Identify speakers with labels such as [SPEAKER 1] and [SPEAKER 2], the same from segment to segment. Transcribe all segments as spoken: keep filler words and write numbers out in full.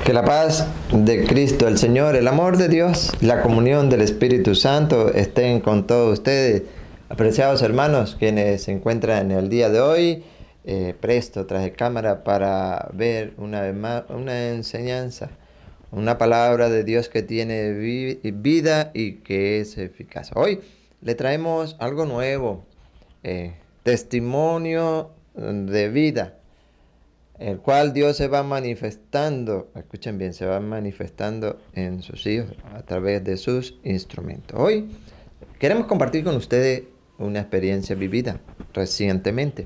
[SPEAKER 1] Que la paz de Cristo el Señor, el amor de Dios, la comunión del Espíritu Santo estén con todos ustedes, apreciados hermanos, quienes se encuentran en el día de hoy, eh, presto tras de cámara para ver una vez más una enseñanza, una palabra de Dios que tiene vi vida y que es eficaz. Hoy le traemos algo nuevo, eh, testimonio de vida, el cual Dios se va manifestando, escuchen bien, se va manifestando en sus hijos a través de sus instrumentos. Hoy queremos compartir con ustedes una experiencia vivida recientemente.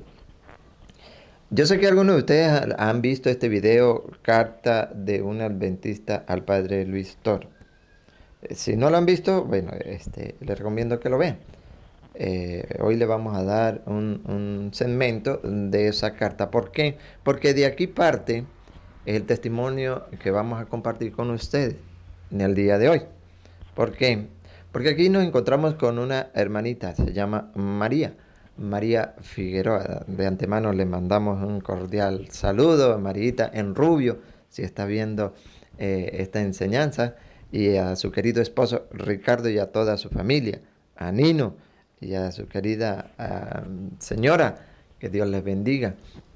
[SPEAKER 1] Yo sé que algunos de ustedes han visto este video, Carta de un Adventista al Padre Luis Toro. Si no lo han visto, bueno, este, les recomiendo que lo vean. Eh, hoy le vamos a dar un, un segmento de esa carta. ¿Por qué? Porque de aquí parte el testimonio que vamos a compartir con ustedes en el día de hoy. ¿Por qué? Porque aquí nos encontramos con una hermanita, se llama María, María Figueroa. De antemano le mandamos un cordial saludo a Marita en rubio, si está viendo eh, esta enseñanza, y a su querido esposo Ricardo y a toda su familia, a Nino y a su querida uh, señora, que Dios les bendiga.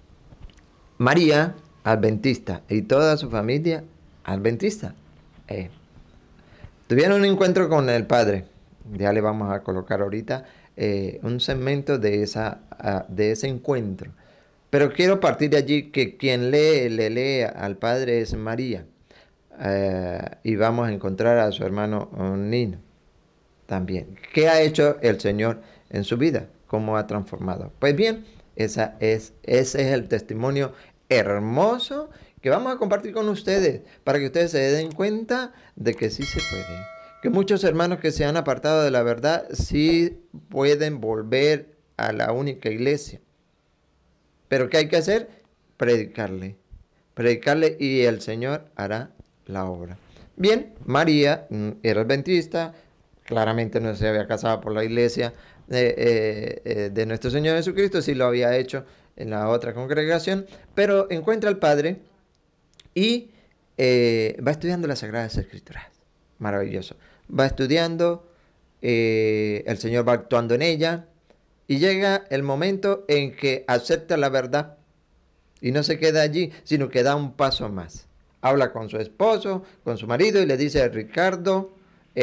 [SPEAKER 1] María, adventista, y toda su familia, adventista. Eh, tuvieron un encuentro con el Padre. Ya le vamos a colocar ahorita eh, un segmento de, esa, uh, de ese encuentro. Pero quiero partir de allí que quien lee, le lee al Padre es María. Uh, y vamos a encontrar a su hermano Nino también. ¿Qué ha hecho el Señor en su vida? ¿Cómo ha transformado? Pues bien, esa es, ese es el testimonio hermoso que vamos a compartir con ustedes para que ustedes se den cuenta de que sí se puede. Que muchos hermanos que se han apartado de la verdad sí pueden volver a la única iglesia. Pero ¿qué hay que hacer? Predicarle. Predicarle y el Señor hará la obra. Bien, María era adventista. Claramente no se había casado por la iglesia eh, eh, eh, de nuestro Señor Jesucristo, sí lo había hecho en la otra congregación, pero encuentra al Padre y eh, va estudiando las Sagradas Escrituras. Maravilloso. Va estudiando, eh, el Señor va actuando en ella y llega el momento en que acepta la verdad y no se queda allí, sino que da un paso más. Habla con su esposo, con su marido y le dice a Ricardo,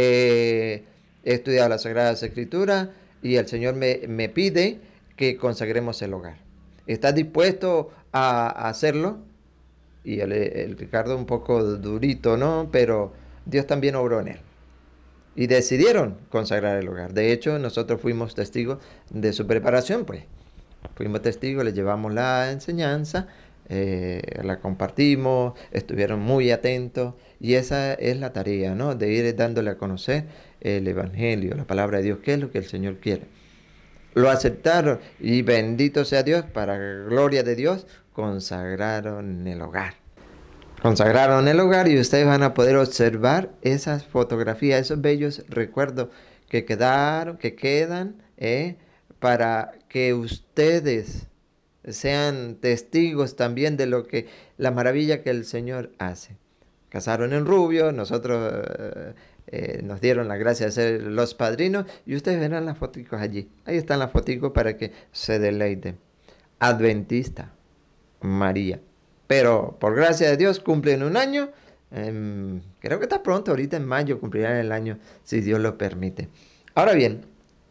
[SPEAKER 1] eh, he estudiado las Sagradas Escrituras y el Señor me, me pide que consagremos el hogar. ¿Estás dispuesto a, a hacerlo? Y el, el Ricardo un poco durito, ¿no? Pero Dios también obró en él. Y decidieron consagrar el hogar. De hecho, nosotros fuimos testigos de su preparación, pues. Fuimos testigos, les llevamos la enseñanza, eh, la compartimos, estuvieron muy atentos y esa es la tarea, ¿no? De ir dándole a conocer el Evangelio, la palabra de Dios, qué es lo que el Señor quiere. Lo aceptaron y bendito sea Dios, para gloria de Dios, consagraron el hogar. Consagraron el hogar y ustedes van a poder observar esas fotografías, esos bellos recuerdos que quedaron, que quedan, ¿eh? Para que ustedes sean testigos también de lo que, la maravilla que el Señor hace. Casaron en rubio, nosotros eh, eh, nos dieron la gracia de ser los padrinos y ustedes verán las fotos allí. Ahí están las fotos para que se deleiten. Adventista, María. Pero por gracia de Dios cumplen un año. Eh, creo que está pronto, ahorita en mayo cumplirán el año, si Dios lo permite. Ahora bien,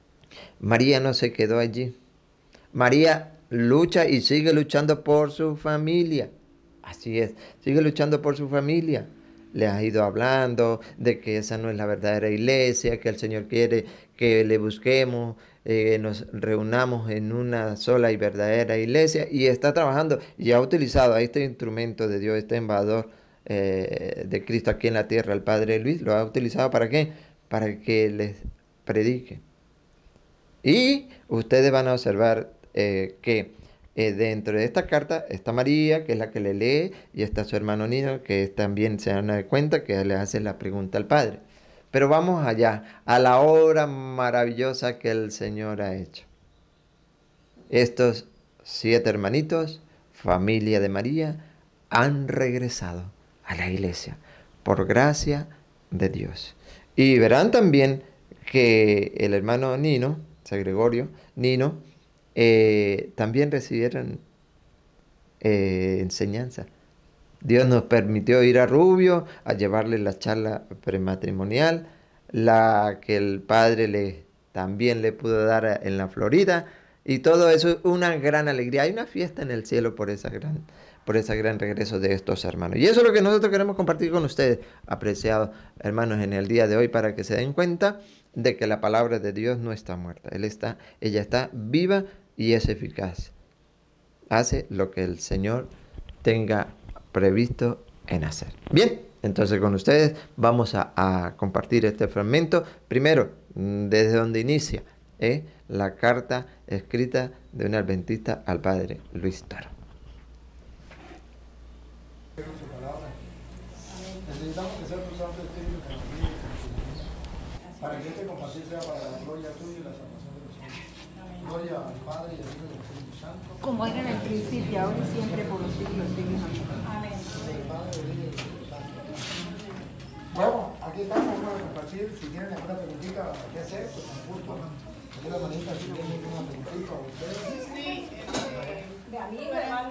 [SPEAKER 1] María no se quedó allí. María lucha y sigue luchando por su familia. Así es, sigue luchando por su familia. Le ha ido hablando de que esa no es la verdadera iglesia, que el Señor quiere que le busquemos, eh, nos reunamos en una sola y verdadera iglesia. Y está trabajando y ha utilizado a este instrumento de Dios, este embajador eh, de Cristo aquí en la tierra, el Padre Luis. ¿Lo ha utilizado para qué? Para que les predique. Y ustedes van a observar eh, que eh, dentro de esta carta está María, que es la que le lee, y está su hermano Nino, que también se dan cuenta que le hace la pregunta al Padre. Pero vamos allá, a la obra maravillosa que el Señor ha hecho. Estos siete hermanitos, familia de María, han regresado a la iglesia, por gracia de Dios. Y verán también que el hermano Nino, San Gregorio, Nino, eh, también recibieron eh, enseñanza. Dios nos permitió ir a Rubio a llevarle la charla prematrimonial, la que el padre le, también le pudo dar en la Florida, y todo eso es una gran alegría. Hay una fiesta en el cielo por esa gran, por ese gran regreso de estos hermanos. Y eso es lo que nosotros queremos compartir con ustedes, apreciados hermanos, en el día de hoy, para que se den cuenta de que la palabra de Dios no está muerta. Él está, ella está viva y es eficaz. Hace lo que el Señor tenga previsto en hacer. Bien, entonces con ustedes vamos a, a compartir este fragmento. Primero, desde donde inicia ¿eh? la carta escrita de un adventista al padre Luis Toro.
[SPEAKER 2] Necesitamos que sea tu Santo Espíritu que nos guíe, para que este compartir sea para la gloria tuya y la salvación de los hombres. Gloria al Padre y al Hijo y al Espíritu Santo.
[SPEAKER 3] Como era en el principio, ahora y siempre, por los siglos de Dios. Amén.
[SPEAKER 2] Del Padre, del Hijo y del Espíritu Santo. Bueno, aquí estamos, vamos a compartir. Si tienen alguna preguntita que hacer, pues con gusto. Aquí la manita, si tienen alguna preguntita a ustedes.
[SPEAKER 4] Sí, este,
[SPEAKER 3] De amigo,
[SPEAKER 4] mi
[SPEAKER 3] hermano.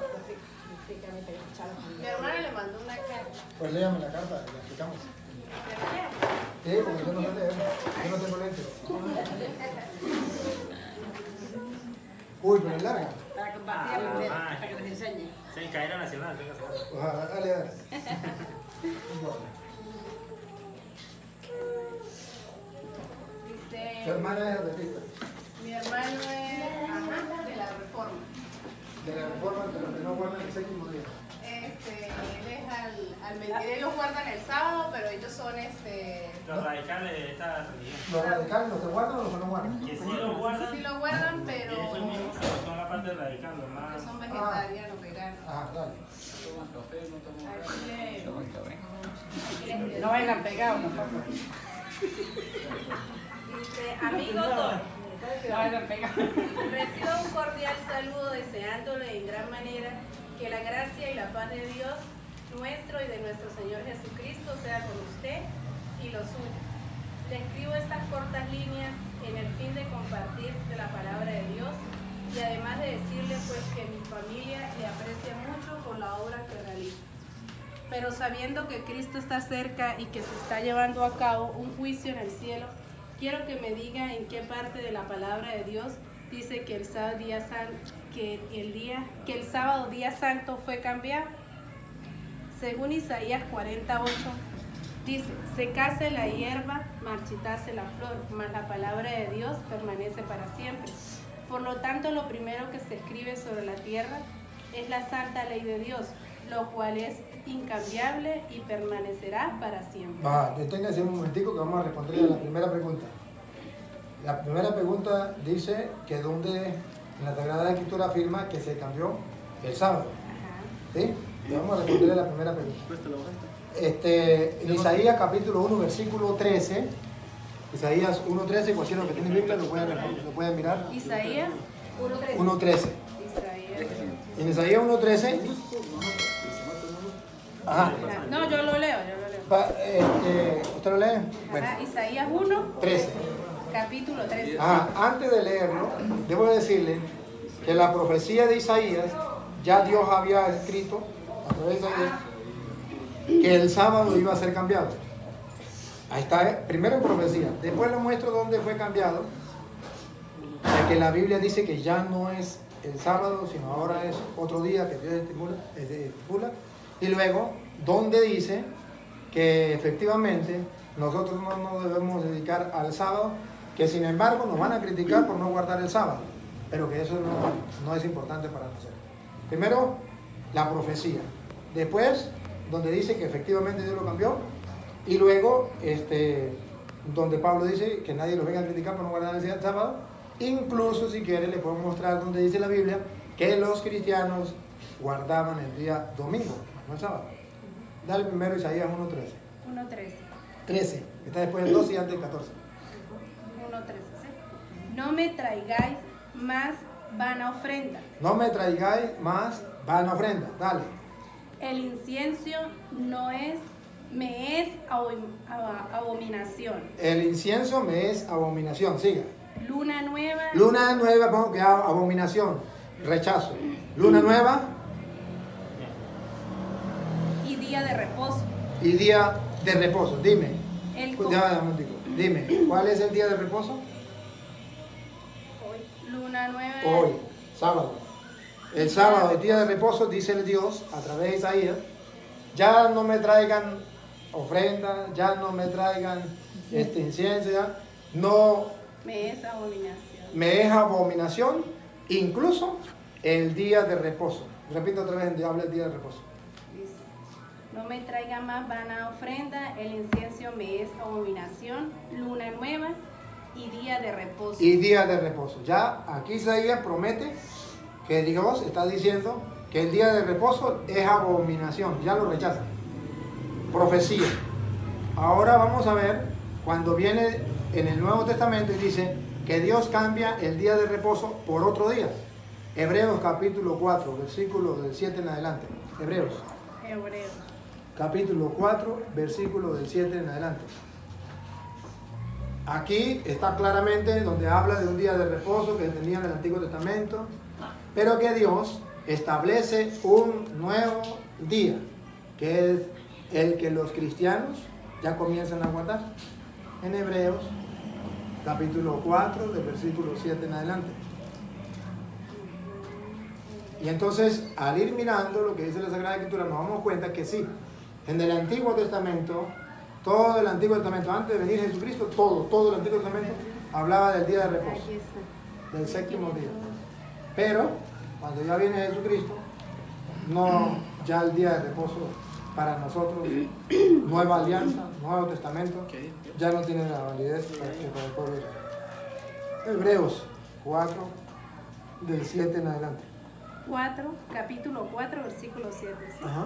[SPEAKER 4] hermana le mandó una carta.
[SPEAKER 2] Pues léame la carta, la explicamos. Sí, porque yo no sé leer, yo no tengo lentes. Uy, pero es larga.
[SPEAKER 4] Para compartir,
[SPEAKER 5] Ah,
[SPEAKER 4] para que les enseñe.
[SPEAKER 5] sí, cadena nacional, tenga seguro.
[SPEAKER 2] Ojalá, dale, dale.
[SPEAKER 4] Dice,
[SPEAKER 2] Su hermana es adventista.
[SPEAKER 4] mi hermano es ajá, de la Reforma.
[SPEAKER 2] De la reforma, de los que no guardan el séptimo día.
[SPEAKER 4] Este, él es al, al mentir, ellos guardan el sábado, pero ellos son este,
[SPEAKER 5] Los radicales de esta religión.
[SPEAKER 2] Los radicales, los que guardan o los que no guardan.
[SPEAKER 5] Que sí lo guardan,
[SPEAKER 4] sí lo guardan, pero
[SPEAKER 5] ellos mismos son la parte radical, los
[SPEAKER 4] que
[SPEAKER 5] más.
[SPEAKER 4] son vegetarianos, veganos.
[SPEAKER 2] Ajá, dale.
[SPEAKER 4] Aquí le- aquí le-
[SPEAKER 3] No vayan pegados, no
[SPEAKER 6] Dice, amigo Don,
[SPEAKER 3] vayan pegados.
[SPEAKER 6] reciba un cordial saludo deseándole en gran manera que la gracia y la paz de Dios nuestro y de nuestro Señor Jesucristo sea con usted y los suyos. Le escribo estas cortas líneas en el fin de compartir de la palabra de Dios y además de decirle pues que mi familia le aprecia mucho por la obra que realiza. Pero sabiendo que Cristo está cerca y que se está llevando a cabo un juicio en el cielo, quiero que me diga en qué parte de la palabra de Dios dice que el sábado día santo, que el día, que el sábado día santo fue cambiado. Según Isaías cuarenta y ocho, dice, secase la hierba, marchitase la flor, mas la palabra de Dios permanece para siempre. Por lo tanto, lo primero que se escribe sobre la tierra es la santa ley de Dios, lo cual es incambiable y permanecerá para siempre.
[SPEAKER 2] Va, deténgase un momentico que vamos a responderle a la primera pregunta. La primera pregunta dice que donde en la Sagrada Escritura afirma que se cambió el sábado.
[SPEAKER 6] Ajá.
[SPEAKER 2] ¿Sí? Y vamos a responderle a la primera pregunta. Este, en Isaías capítulo uno, versículo trece, Isaías uno trece, cualquiera que tiene Biblia lo pueden, lo pueden mirar.
[SPEAKER 6] Isaías
[SPEAKER 2] uno trece.
[SPEAKER 6] Isaías.
[SPEAKER 2] En Isaías uno trece, ajá,
[SPEAKER 6] No, yo lo leo, yo lo leo.
[SPEAKER 2] va, este, ¿usted lo lee? Bueno,
[SPEAKER 6] Ajá, Isaías uno,
[SPEAKER 2] trece.
[SPEAKER 6] capítulo trece.
[SPEAKER 2] Ajá, antes de leerlo, debo decirle que la profecía de Isaías, ya Dios había escrito a través de Isaías que el sábado iba a ser cambiado. Ahí está, ¿eh? Primero en profecía. Después le muestro dónde fue cambiado. Ya que la Biblia dice que ya no es el sábado, sino ahora es otro día que Dios estipula. estipula. Y luego, donde dice que efectivamente nosotros no nos debemos dedicar al sábado, que sin embargo nos van a criticar por no guardar el sábado, pero que eso no, no es importante para nosotros. Primero, la profecía. Después, donde dice que efectivamente Dios lo cambió. Y luego, este, donde Pablo dice que nadie lo venga a criticar por no guardar el sábado. Incluso, si quiere, le puedo mostrar donde dice la Biblia que los cristianos guardaban el día domingo, no el sábado. Dale primero Isaías uno trece.
[SPEAKER 6] uno trece.
[SPEAKER 2] trece, está después del doce y antes del catorce.
[SPEAKER 6] uno trece, ¿sí? No me traigáis más vana ofrenda.
[SPEAKER 2] No me traigáis más vana ofrenda. Dale.
[SPEAKER 6] El incienso no es, me es abom- ab- abominación.
[SPEAKER 2] El incienso me es abominación. Siga.
[SPEAKER 6] Luna nueva
[SPEAKER 2] Luna nueva, pongo que ab- abominación. Rechazo. Luna nueva
[SPEAKER 6] y día de reposo.
[SPEAKER 2] y día de reposo. Dime.
[SPEAKER 6] El
[SPEAKER 2] Pues
[SPEAKER 6] co-
[SPEAKER 2] ya, un momentico. Dime, ¿cuál es el día de reposo?
[SPEAKER 6] Luna nueva.
[SPEAKER 2] Hoy, sábado. El sábado, el día de reposo, dice el Dios a través de Isaías, ya no me traigan ofrenda, ya no me traigan este incienso, ya no
[SPEAKER 6] Me es abominación.
[SPEAKER 2] me es abominación, incluso el día de reposo. Repito otra vez donde habla el día de reposo.
[SPEAKER 6] Dice, no me traiga más vana ofrenda, el incienso me es abominación, luna nueva y día de reposo.
[SPEAKER 2] Y día de reposo. Ya aquí Isaías promete que Dios está diciendo que el día de reposo es abominación, ya lo rechazan. Profecía. Ahora vamos a ver cuando viene en el Nuevo Testamento y dice que Dios cambia el día de reposo por otro día. Hebreos capítulo cuatro, versículo del siete en adelante. Hebreos
[SPEAKER 6] Hebreo.
[SPEAKER 2] capítulo cuatro, versículo del siete en adelante. Aquí está claramente donde habla de un día de reposo que tenía en el Antiguo Testamento, pero que Dios establece un nuevo día, que es el que los cristianos ya comienzan a guardar. En Hebreos capítulo cuatro, del versículo siete en adelante. Y entonces, al ir mirando lo que dice la Sagrada Escritura, nos damos cuenta que sí, en el Antiguo Testamento, todo el Antiguo Testamento, antes de venir Jesucristo, todo, todo el Antiguo Testamento hablaba del día de reposo,
[SPEAKER 6] Aquí está.
[SPEAKER 2] del séptimo día. Pero, cuando ya viene Jesucristo, no, ya el día de reposo para nosotros, nueva alianza, Nuevo Testamento, ya no tiene la validez para, para el pueblo de Israel. Hebreos cuatro, del siete en adelante.
[SPEAKER 6] cuatro, capítulo cuatro, versículo siete. ¿Sí?
[SPEAKER 2] Ajá.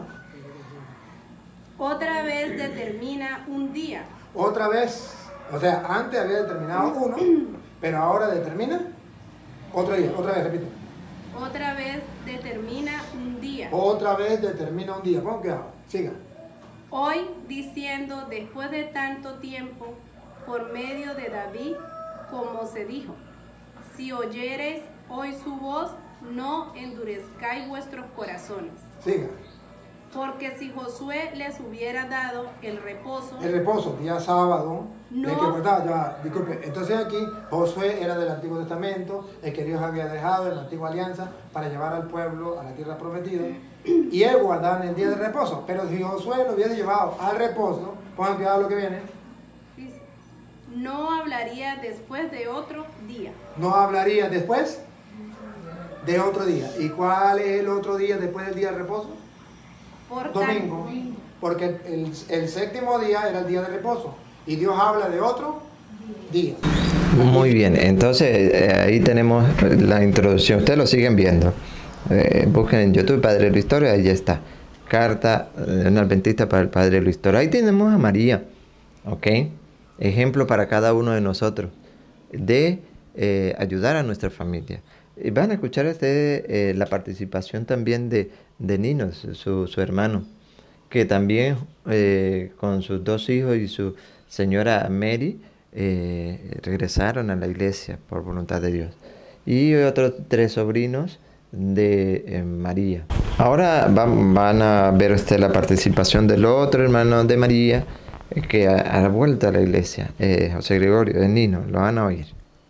[SPEAKER 6] Otra vez determina un día.
[SPEAKER 2] Otra vez, o sea, antes había determinado uno, pero ahora determina otro día. Otra vez, repito.
[SPEAKER 6] Otra vez determina un día.
[SPEAKER 2] Otra vez determina un día. Pon cuidado, siga.
[SPEAKER 6] Hoy diciendo, después de tanto tiempo, por medio de David, como se dijo, si oyereis hoy su voz, no endurezcáis vuestros corazones.
[SPEAKER 2] Siga.
[SPEAKER 6] Porque si Josué les hubiera dado el reposo,
[SPEAKER 2] El reposo, día sábado,
[SPEAKER 6] No.
[SPEAKER 2] el que guardaba, ya, disculpe. Entonces aquí Josué era del Antiguo Testamento, el que Dios había dejado en la Antigua Alianza para llevar al pueblo a la tierra prometida. Y él guardaba en el día de reposo. Pero si Josué lo hubiese llevado al reposo, pongan cuidado lo que viene,
[SPEAKER 6] dice, no hablaría después de otro día.
[SPEAKER 2] no hablaría después de otro día. ¿Y cuál es el otro día después del día de reposo?
[SPEAKER 6] Por
[SPEAKER 2] Domingo.
[SPEAKER 6] tanto,
[SPEAKER 2] Porque el, el séptimo día era el día de reposo. Y Dios habla de otro día.
[SPEAKER 1] Muy bien, entonces eh, ahí tenemos la introducción. Ustedes lo siguen viendo. Eh, busquen en YouTube Padre de la Historia, ahí está. Carta de un adventista para el Padre de la Historia. Ahí tenemos a María, ¿ok? Ejemplo para cada uno de nosotros de eh, ayudar a nuestra familia. Y van a escuchar este, eh, la participación también de, de Nino, su, su hermano, que también eh, con sus dos hijos y su señora Mary eh, regresaron a la iglesia por voluntad de Dios. Y otros tres sobrinos de eh, María. Ahora van, van a ver usted la participación del otro hermano de María eh, que ha, ha vuelto a la iglesia, eh, José Gregorio, de Nino, lo van a oír.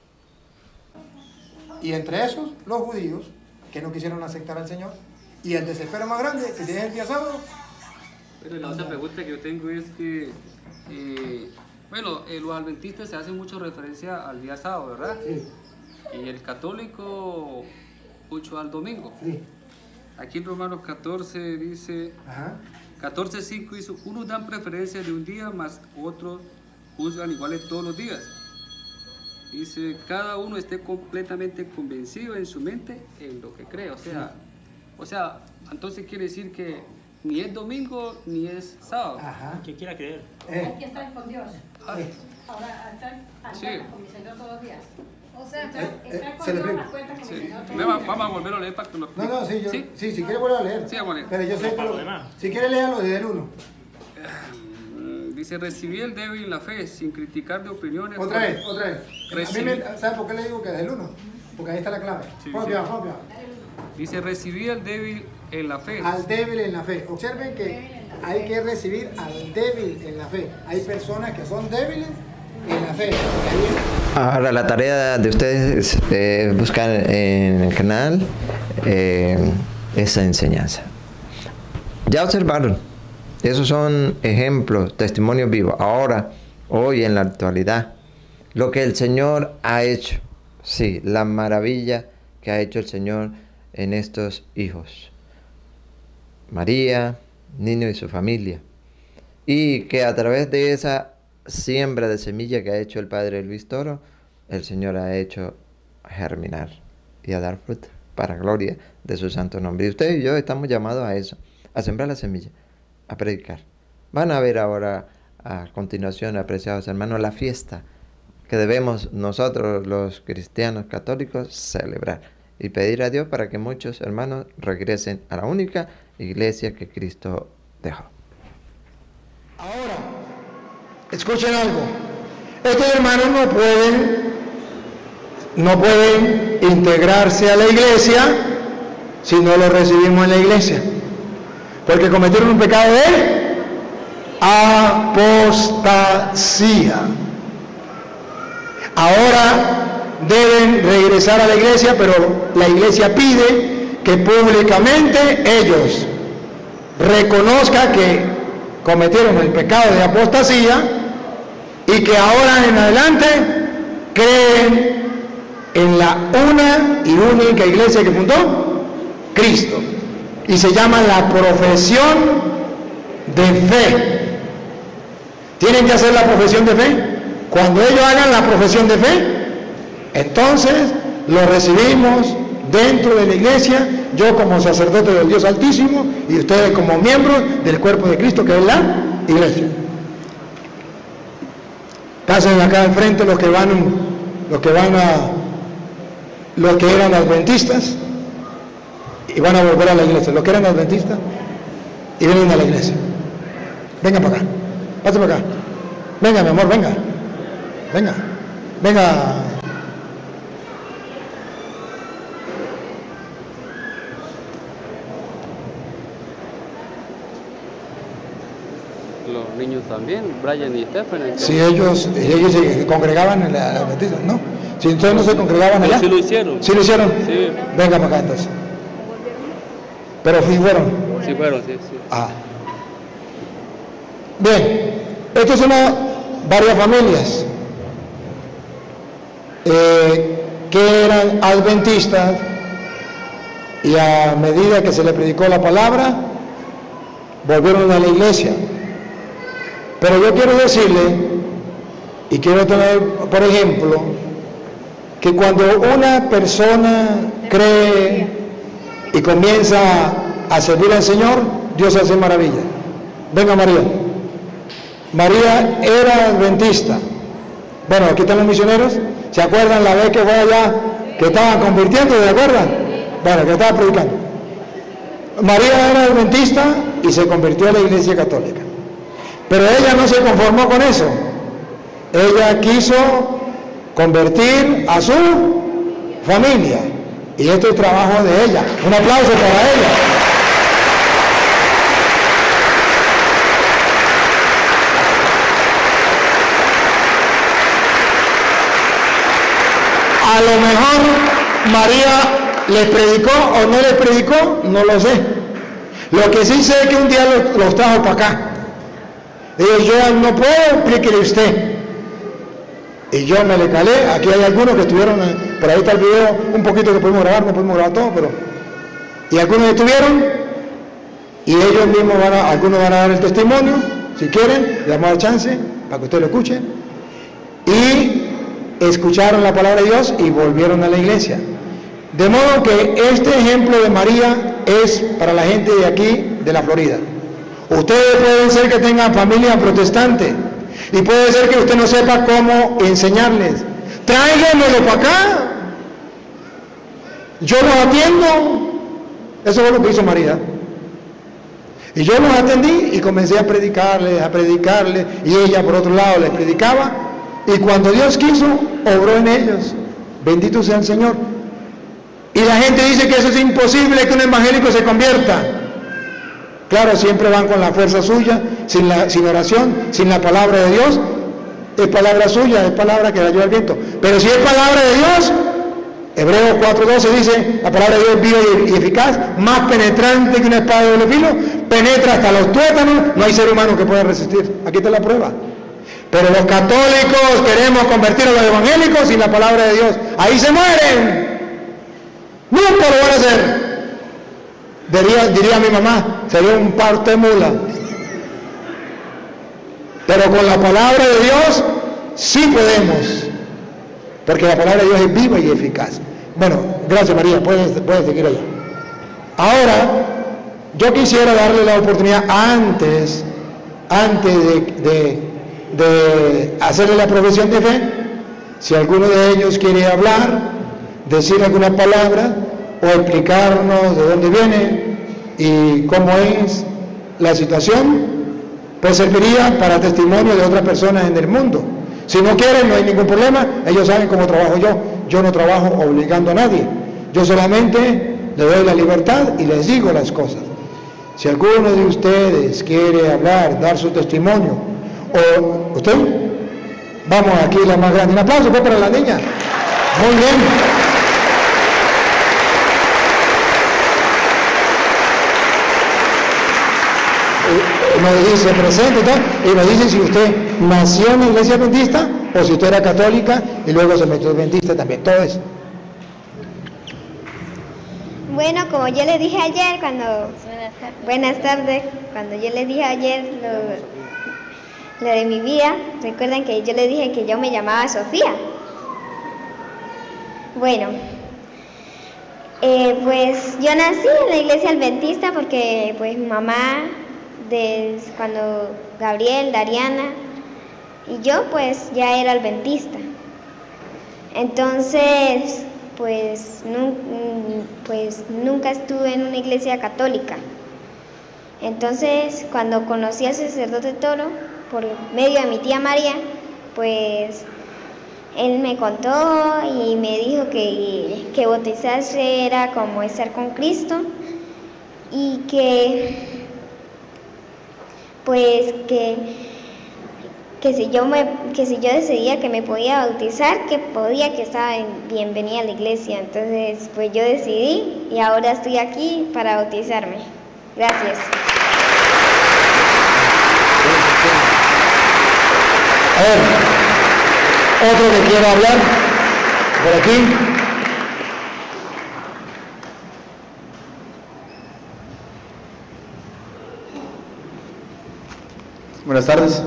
[SPEAKER 2] Y entre esos, los judíos, que no quisieron aceptar al Señor. Y el desespero más grande, que tiene el día sábado.
[SPEAKER 7] Pero la otra pregunta que yo tengo es que, eh, bueno, eh, los adventistas se hacen mucho referencia al día sábado, ¿verdad?
[SPEAKER 2] Sí,
[SPEAKER 7] Y el católico mucho al domingo.
[SPEAKER 2] sí.
[SPEAKER 7] Aquí en Romanos catorce dice,
[SPEAKER 2] Ajá.
[SPEAKER 7] catorce cinco dice, unos dan preferencia de un día, más otros juzgan iguales todos los días. Dice, cada uno esté completamente convencido en su mente en lo que cree. O sea, o sea, entonces quiere decir que ni es domingo ni es sábado.
[SPEAKER 2] Ajá.
[SPEAKER 5] Que quiera creer.
[SPEAKER 2] Eh,
[SPEAKER 3] Aquí estoy con Dios.
[SPEAKER 7] Ah,
[SPEAKER 2] eh.
[SPEAKER 3] Ahora estoy
[SPEAKER 7] Sí.
[SPEAKER 3] andando con mi Señor todos los días.
[SPEAKER 6] O sea, está,
[SPEAKER 2] Eh,
[SPEAKER 6] está
[SPEAKER 2] eh,
[SPEAKER 6] con
[SPEAKER 2] se le
[SPEAKER 6] todas
[SPEAKER 2] explica.
[SPEAKER 6] las cuentas como
[SPEAKER 7] Sí.
[SPEAKER 6] que no todo
[SPEAKER 7] Ve, va-
[SPEAKER 6] bien.
[SPEAKER 7] Vamos a volver a leer para que lo
[SPEAKER 2] No, no, sí, yo, sí,
[SPEAKER 7] ¿Sí?
[SPEAKER 2] si quiere volver a leer.
[SPEAKER 7] Sí, vamos a leer.
[SPEAKER 2] Pero yo sé que
[SPEAKER 5] Para
[SPEAKER 2] lo-
[SPEAKER 5] los demás.
[SPEAKER 2] si quiere léalo desde el uno.
[SPEAKER 7] Mm, Dice, recibí el débil en la fe, sin criticar de opiniones.
[SPEAKER 2] Otra vez, otra vez.
[SPEAKER 7] Recibí.
[SPEAKER 2] A mí me, ¿sabe por qué le digo que desde el uno? Porque ahí está la clave.
[SPEAKER 7] Sí,
[SPEAKER 2] Propia,
[SPEAKER 7] sí.
[SPEAKER 2] propia.
[SPEAKER 7] Dice, recibí el débil en la fe.
[SPEAKER 2] Al débil en la fe. Observen que hay que recibir al débil en la fe. Hay personas que son débiles en la fe. Ahí-
[SPEAKER 1] Ahora la tarea de ustedes es eh, buscar en el canal eh, esa enseñanza. Ya observaron, esos son ejemplos, testimonios vivos. Ahora, hoy en la actualidad, lo que el Señor ha hecho, sí, la maravilla que ha hecho el Señor en estos hijos. María, niño y su familia. Y que a través de esa siembra de semilla que ha hecho el Padre Luis Toro, el Señor ha hecho germinar y a dar fruto para gloria de su santo nombre. Y usted y yo estamos llamados a eso, a sembrar la semilla, a predicar. Van a ver ahora a continuación, apreciados hermanos, la fiesta que debemos nosotros los cristianos católicos celebrar y pedir a Dios para que muchos hermanos regresen a la única iglesia que Cristo dejó.
[SPEAKER 2] Ahora, escuchen algo. Estos hermanos no pueden, no pueden integrarse a la iglesia si no lo recibimos en la iglesia. Porque cometieron un pecado de apostasía. Ahora deben regresar a la iglesia, pero la iglesia pide que públicamente ellos reconozcan que cometieron el pecado de apostasía y que ahora en adelante creen en la una y única iglesia que fundó Cristo. Y se llama la profesión de fe. Tienen que hacer la profesión de fe. Cuando ellos hagan la profesión de fe, entonces lo recibimos dentro de la iglesia, yo como sacerdote del Dios Altísimo y ustedes como miembros del cuerpo de Cristo, que es la iglesia. Pasen acá al frente los que van, los que van a, los que eran adventistas y van a volver a la iglesia, los que eran adventistas y vienen a la iglesia. Venga para acá, pase para acá. Venga, mi amor, venga. Venga, venga.
[SPEAKER 7] Los niños también, Brian y Stephen.
[SPEAKER 2] Si ellos, ellos se congregaban en la adventista, ¿no? Si ustedes no se congregaban allá.
[SPEAKER 7] Sí lo hicieron.
[SPEAKER 2] ¿Sí lo hicieron?
[SPEAKER 7] Sí.
[SPEAKER 2] Venga para acá entonces. Pero sí fueron.
[SPEAKER 7] Sí fueron, sí, sí.
[SPEAKER 2] Ah. Bien, estas son varias familias eh, que eran adventistas y a medida que se le predicó la palabra, volvieron a la iglesia. Pero yo quiero decirle, y quiero tener, por ejemplo, que cuando una persona cree y comienza a servir al Señor, Dios hace maravilla. Venga María. María era adventista. Bueno, aquí están los misioneros. ¿Se acuerdan la vez que fue allá, que estaban convirtiendo? ¿Se acuerdan? Bueno, que estaba predicando. María era adventista y se convirtió a la iglesia católica. Pero ella no se conformó con eso. Ella quiso convertir a su familia. Y esto es trabajo de ella. Un aplauso para ella. A lo mejor María les predicó o no les predicó, no lo sé. Lo que sí sé es que un día los, los trajo para acá. Digo, yo no puedo, explíquele usted. Y yo me le calé. Aquí hay algunos que estuvieron, por ahí está el video, un poquito que pudimos grabar, no pudimos grabar todo, pero... Y algunos estuvieron, y ellos mismos van a, algunos van a dar el testimonio, si quieren, le damos la chance, para que usted lo escuche. Y escucharon la palabra de Dios y volvieron a la iglesia. De modo que este ejemplo de María es para la gente de aquí, de la Florida. Ustedes pueden ser que tengan familia protestante y puede ser que usted no sepa cómo enseñarles. tráiganmelo para acá, yo los atiendo. Eso fue lo que hizo María. Y yo los atendí y comencé a predicarles, a predicarles, y ella por otro lado les predicaba, y cuando Dios quiso, obró en ellos. Bendito sea el Señor. Y la gente dice que eso es imposible, que un evangélico se convierta. Claro, siempre van con la fuerza suya, sin, la, sin oración, sin la palabra de Dios. Es palabra suya, es palabra que la lleva el viento. Pero si es palabra de Dios, Hebreos cuatro doce dice, la palabra de Dios es viva y eficaz, más penetrante que una espada de doble filo, penetra hasta los tuétanos, no hay ser humano que pueda resistir. Aquí está la prueba. Pero los católicos queremos convertir a los evangélicos sin la palabra de Dios. Ahí se mueren. Nunca lo van a hacer. Diría, diría mi mamá, sería un parto de mula. Pero con la palabra de Dios sí podemos, porque la palabra de Dios es viva y eficaz. Bueno, gracias María, puedes, puedes seguir allá. Ahora, yo quisiera darle la oportunidad antes, antes de, de, de hacerle la profesión de fe, si alguno de ellos quiere hablar, decir alguna palabra o explicarnos de dónde viene y cómo es la situación, pues serviría para testimonio de otras personas en el mundo. Si no quieren, no hay ningún problema, ellos saben cómo trabajo yo. Yo no trabajo obligando a nadie, yo solamente le doy la libertad y les digo las cosas. Si alguno de ustedes quiere hablar, dar su testimonio, o usted, vamos aquí la más grande, un aplauso pues para la niña, muy bien. Nos dice presente y nos dice si usted nació en la iglesia adventista o si usted era católica y luego se metió adventista también, todo eso.
[SPEAKER 8] Bueno, como yo les dije ayer, cuando buenas tardes, buenas tardes cuando yo les dije ayer lo, lo de mi vida, recuerdan que yo les dije que yo me llamaba Sofía. Bueno, eh, pues yo nací en la iglesia adventista porque pues mi mamá, de cuando Gabriel, Dariana y yo pues ya era adventista. Entonces pues, nu pues nunca estuve en una iglesia católica. Entonces cuando conocí al sacerdote Toro por medio de mi tía María, pues él me contó y me dijo que, que bautizarse era como estar con Cristo y que pues que, que, si yo me, que si yo decidía que me podía bautizar, que podía, que estaba en, bienvenida a la iglesia. Entonces, pues yo decidí y ahora estoy aquí para bautizarme. Gracias.
[SPEAKER 2] A ver, otro que quiera hablar, por aquí.
[SPEAKER 9] Buenas tardes.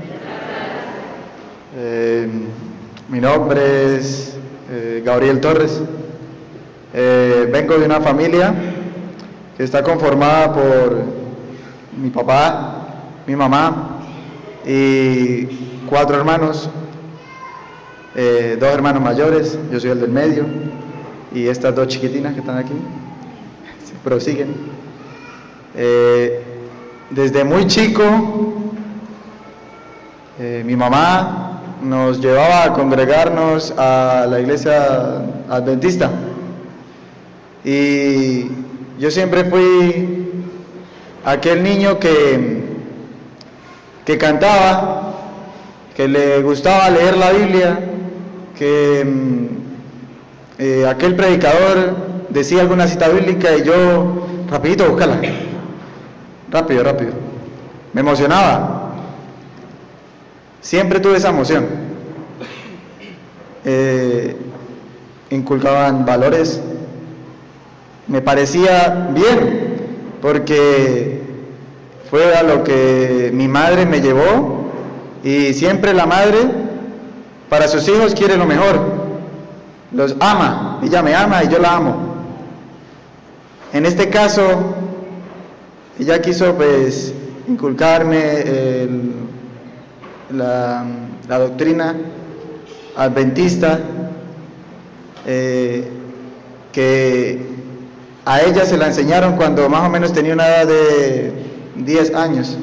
[SPEAKER 9] Eh, mi nombre es eh, Gabriel Torres. Eh, vengo de una familia que está conformada por mi papá, mi mamá y cuatro hermanos, eh, dos hermanos mayores, yo soy el del medio, y estas dos chiquitinas que están aquí, se prosiguen. Eh, desde muy chico, Eh, mi mamá nos llevaba a congregarnos a la iglesia adventista y yo siempre fui aquel niño que, que cantaba, que le gustaba leer la Biblia, que eh, aquel predicador decía alguna cita bíblica y yo rapidito búscala, rápido, rápido, me emocionaba. Siempre tuve esa emoción. Eh, inculcaban valores. Me parecía bien, porque fue a lo que mi madre me llevó, y siempre la madre para sus hijos quiere lo mejor. Los ama, ella me ama y yo la amo. En este caso, ella quiso pues inculcarme el La, la doctrina adventista, eh, que a ella se la enseñaron cuando más o menos tenía una edad de diez años.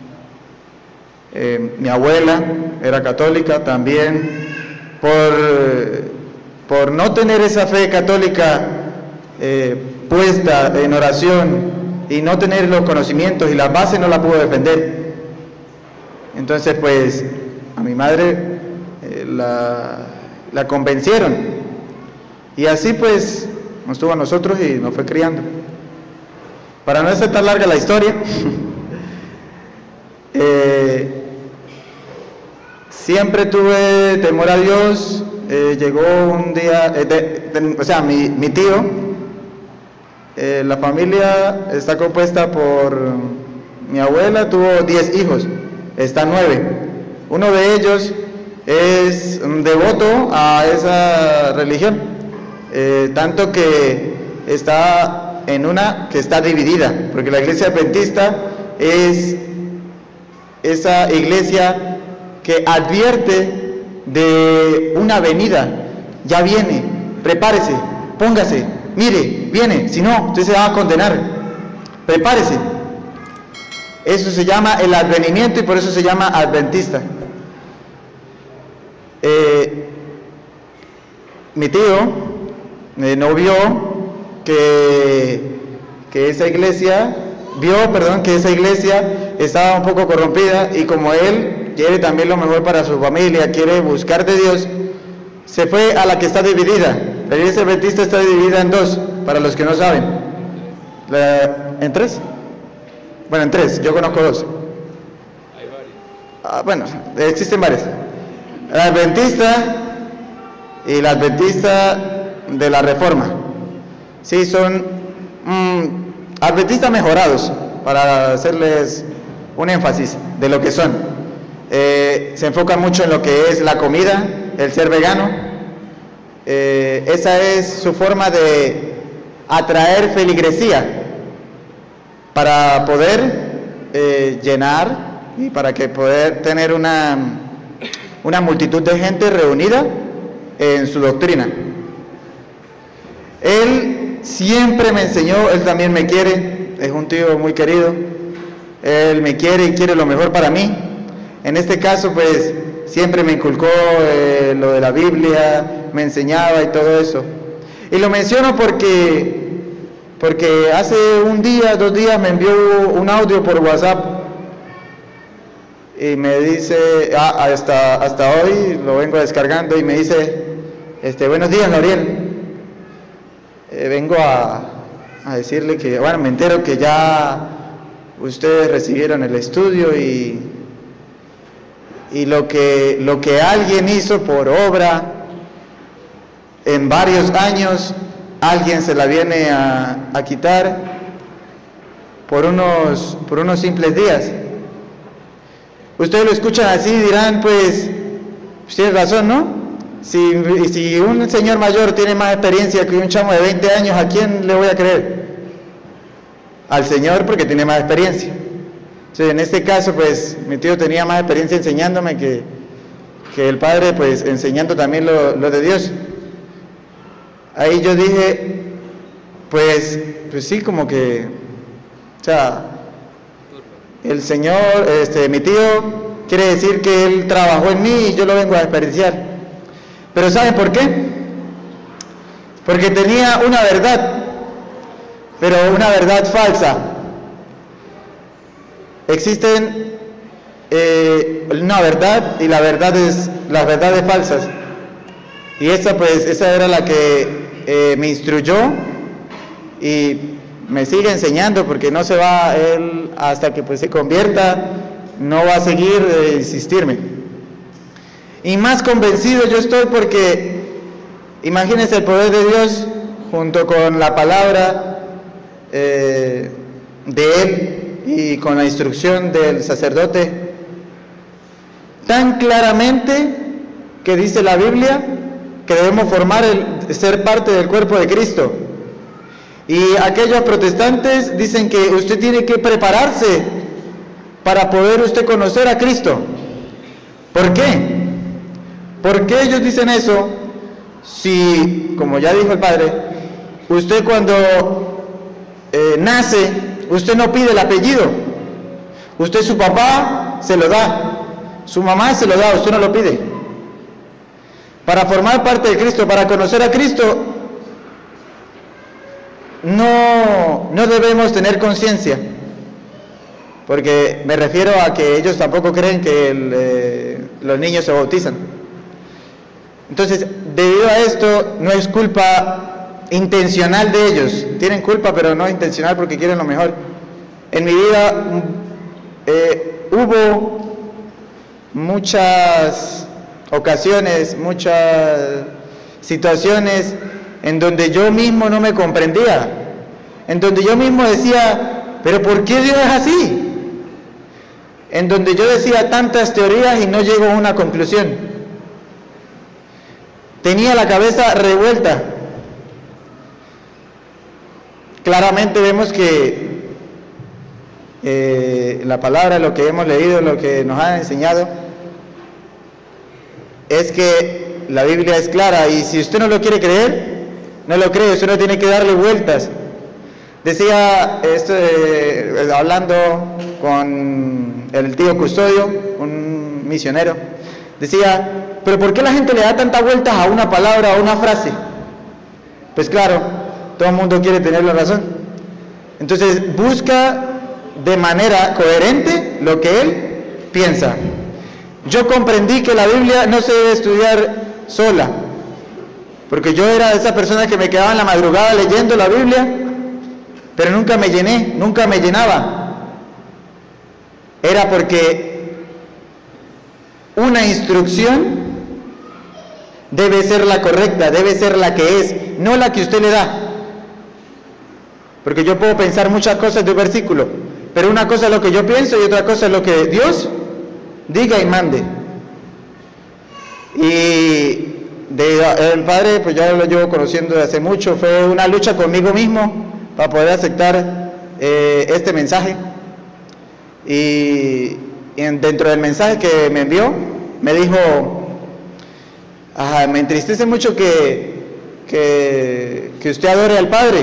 [SPEAKER 9] Eh, mi abuela era católica también. Por, por no tener esa fe católica eh, puesta en oración y no tener los conocimientos y las bases, no la pudo defender. Entonces pues a mi madre eh, la, la convencieron, y así pues nos tuvo a nosotros y nos fue criando. Para no hacer tan larga la historia, eh, siempre tuve temor a Dios. Eh, llegó un día, eh, de, de, o sea, mi, mi tío, eh, la familia está compuesta por, mi abuela tuvo diez hijos, está nueve. Uno de ellos es devoto a esa religión, eh, tanto que está en una que está dividida, porque la iglesia adventista es esa iglesia que advierte de una venida. Ya viene, prepárese, póngase, mire, viene, si no, usted se va a condenar, prepárese. Eso se llama el advenimiento y por eso se llama adventista. Eh, mi tío eh, no vio que, que esa iglesia, vio, perdón, que esa iglesia estaba un poco corrompida, y como él quiere también lo mejor para su familia, quiere buscar de Dios, se fue a la que está dividida. La iglesia adventista está dividida en dos, para los que no saben. La, ¿En tres? Bueno, en tres, yo conozco dos. Hay varios. Ah, bueno, existen varias. La adventista y la adventista de la Reforma. Sí, son mm, adventistas mejorados, para hacerles un énfasis de lo que son. Eh, se enfocan mucho en lo que es la comida, el ser vegano. Eh, esa es su forma de atraer feligresía, para poder eh, llenar y para que poder tener una, una multitud de gente reunida en su doctrina. Él siempre me enseñó, él también me quiere, es un tío muy querido, él me quiere y quiere lo mejor para mí. En este caso pues siempre me inculcó eh, lo de la Biblia, me enseñaba y todo eso. Y lo menciono porque porque hace un día, dos días me envió un audio por WhatsApp y me dice, ah, hasta, hasta hoy lo vengo descargando, y me dice, este, buenos días, Gabriel, eh, vengo a, a decirle que, bueno, me entero que ya ustedes recibieron el estudio, y, y lo que, lo que alguien hizo por obra en varios años, alguien se la viene a, a quitar por unos, por unos simples días. Ustedes lo escuchan así y dirán, pues, tienes razón, ¿no? Si, si un señor mayor tiene más experiencia que un chamo de veinte años, ¿a quién le voy a creer? Al Señor, porque tiene más experiencia. Entonces, en este caso, pues, mi tío tenía más experiencia enseñándome que, que el padre, pues, enseñando también lo, lo de Dios. Ahí yo dije, pues, pues sí, como que, o sea, el Señor, este, mi tío, quiere decir que él trabajó en mí y yo lo vengo a desperdiciar. Pero ¿saben por qué? Porque tenía una verdad, pero una verdad falsa. Existen eh, una verdad y la verdad es, las verdades falsas. Y esa, pues, esa era la que eh, me instruyó y me sigue enseñando, porque no se va él hasta que pues se convierta, no va a seguir de insistirme. Y más convencido yo estoy porque imagínense el poder de Dios junto con la palabra eh, de Él y con la instrucción del sacerdote, tan claramente que dice la Biblia que debemos formar el ser parte del cuerpo de Cristo. Y aquellos protestantes dicen que usted tiene que prepararse para poder usted conocer a Cristo. ¿Por qué? ¿Por qué ellos dicen eso? Si, como ya dijo el padre, usted cuando eh, nace, usted no pide el apellido. Usted, su papá se lo da, su mamá se lo da, usted no lo pide. Para formar parte de Cristo, para conocer a Cristo, no, no debemos tener conciencia, porque me refiero a que ellos tampoco creen que el, eh, los niños se bautizan. Entonces, debido a esto, no es culpa intencional de ellos. Tienen culpa, pero no intencional porque quieren lo mejor. En mi vida eh, hubo muchas ocasiones, muchas situaciones en donde yo mismo no me comprendía, en donde yo mismo decía, pero ¿por qué Dios es así? En donde yo decía tantas teorías y no llego a una conclusión. Tenía la cabeza revuelta. Claramente vemos que eh, la palabra, lo que hemos leído, lo que nos ha enseñado, es que la Biblia es clara, y si usted no lo quiere creer, no lo cree, usted no tiene que darle vueltas. Decía, esto, eh, hablando con el tío Custodio, un misionero, decía, pero ¿por qué la gente le da tantas vueltas a una palabra, a una frase? Pues claro, todo el mundo quiere tener la razón. Entonces busca de manera coherente lo que él piensa. Yo comprendí que la Biblia no se debe estudiar sola, porque yo era esa persona que me quedaba en la madrugada leyendo la Biblia, pero nunca me llené, nunca me llenaba. Era porque una instrucción debe ser la correcta, debe ser la que es, no la que usted le da. Porque yo puedo pensar muchas cosas de un versículo, pero una cosa es lo que yo pienso y otra cosa es lo que Dios diga y mande. Y de, el padre, pues ya lo llevo conociendo desde hace mucho, fue una lucha conmigo mismo para poder aceptar eh, este mensaje. Y, y dentro del mensaje que me envió, me dijo, ajá, me entristece mucho que, que, que usted adore al Padre.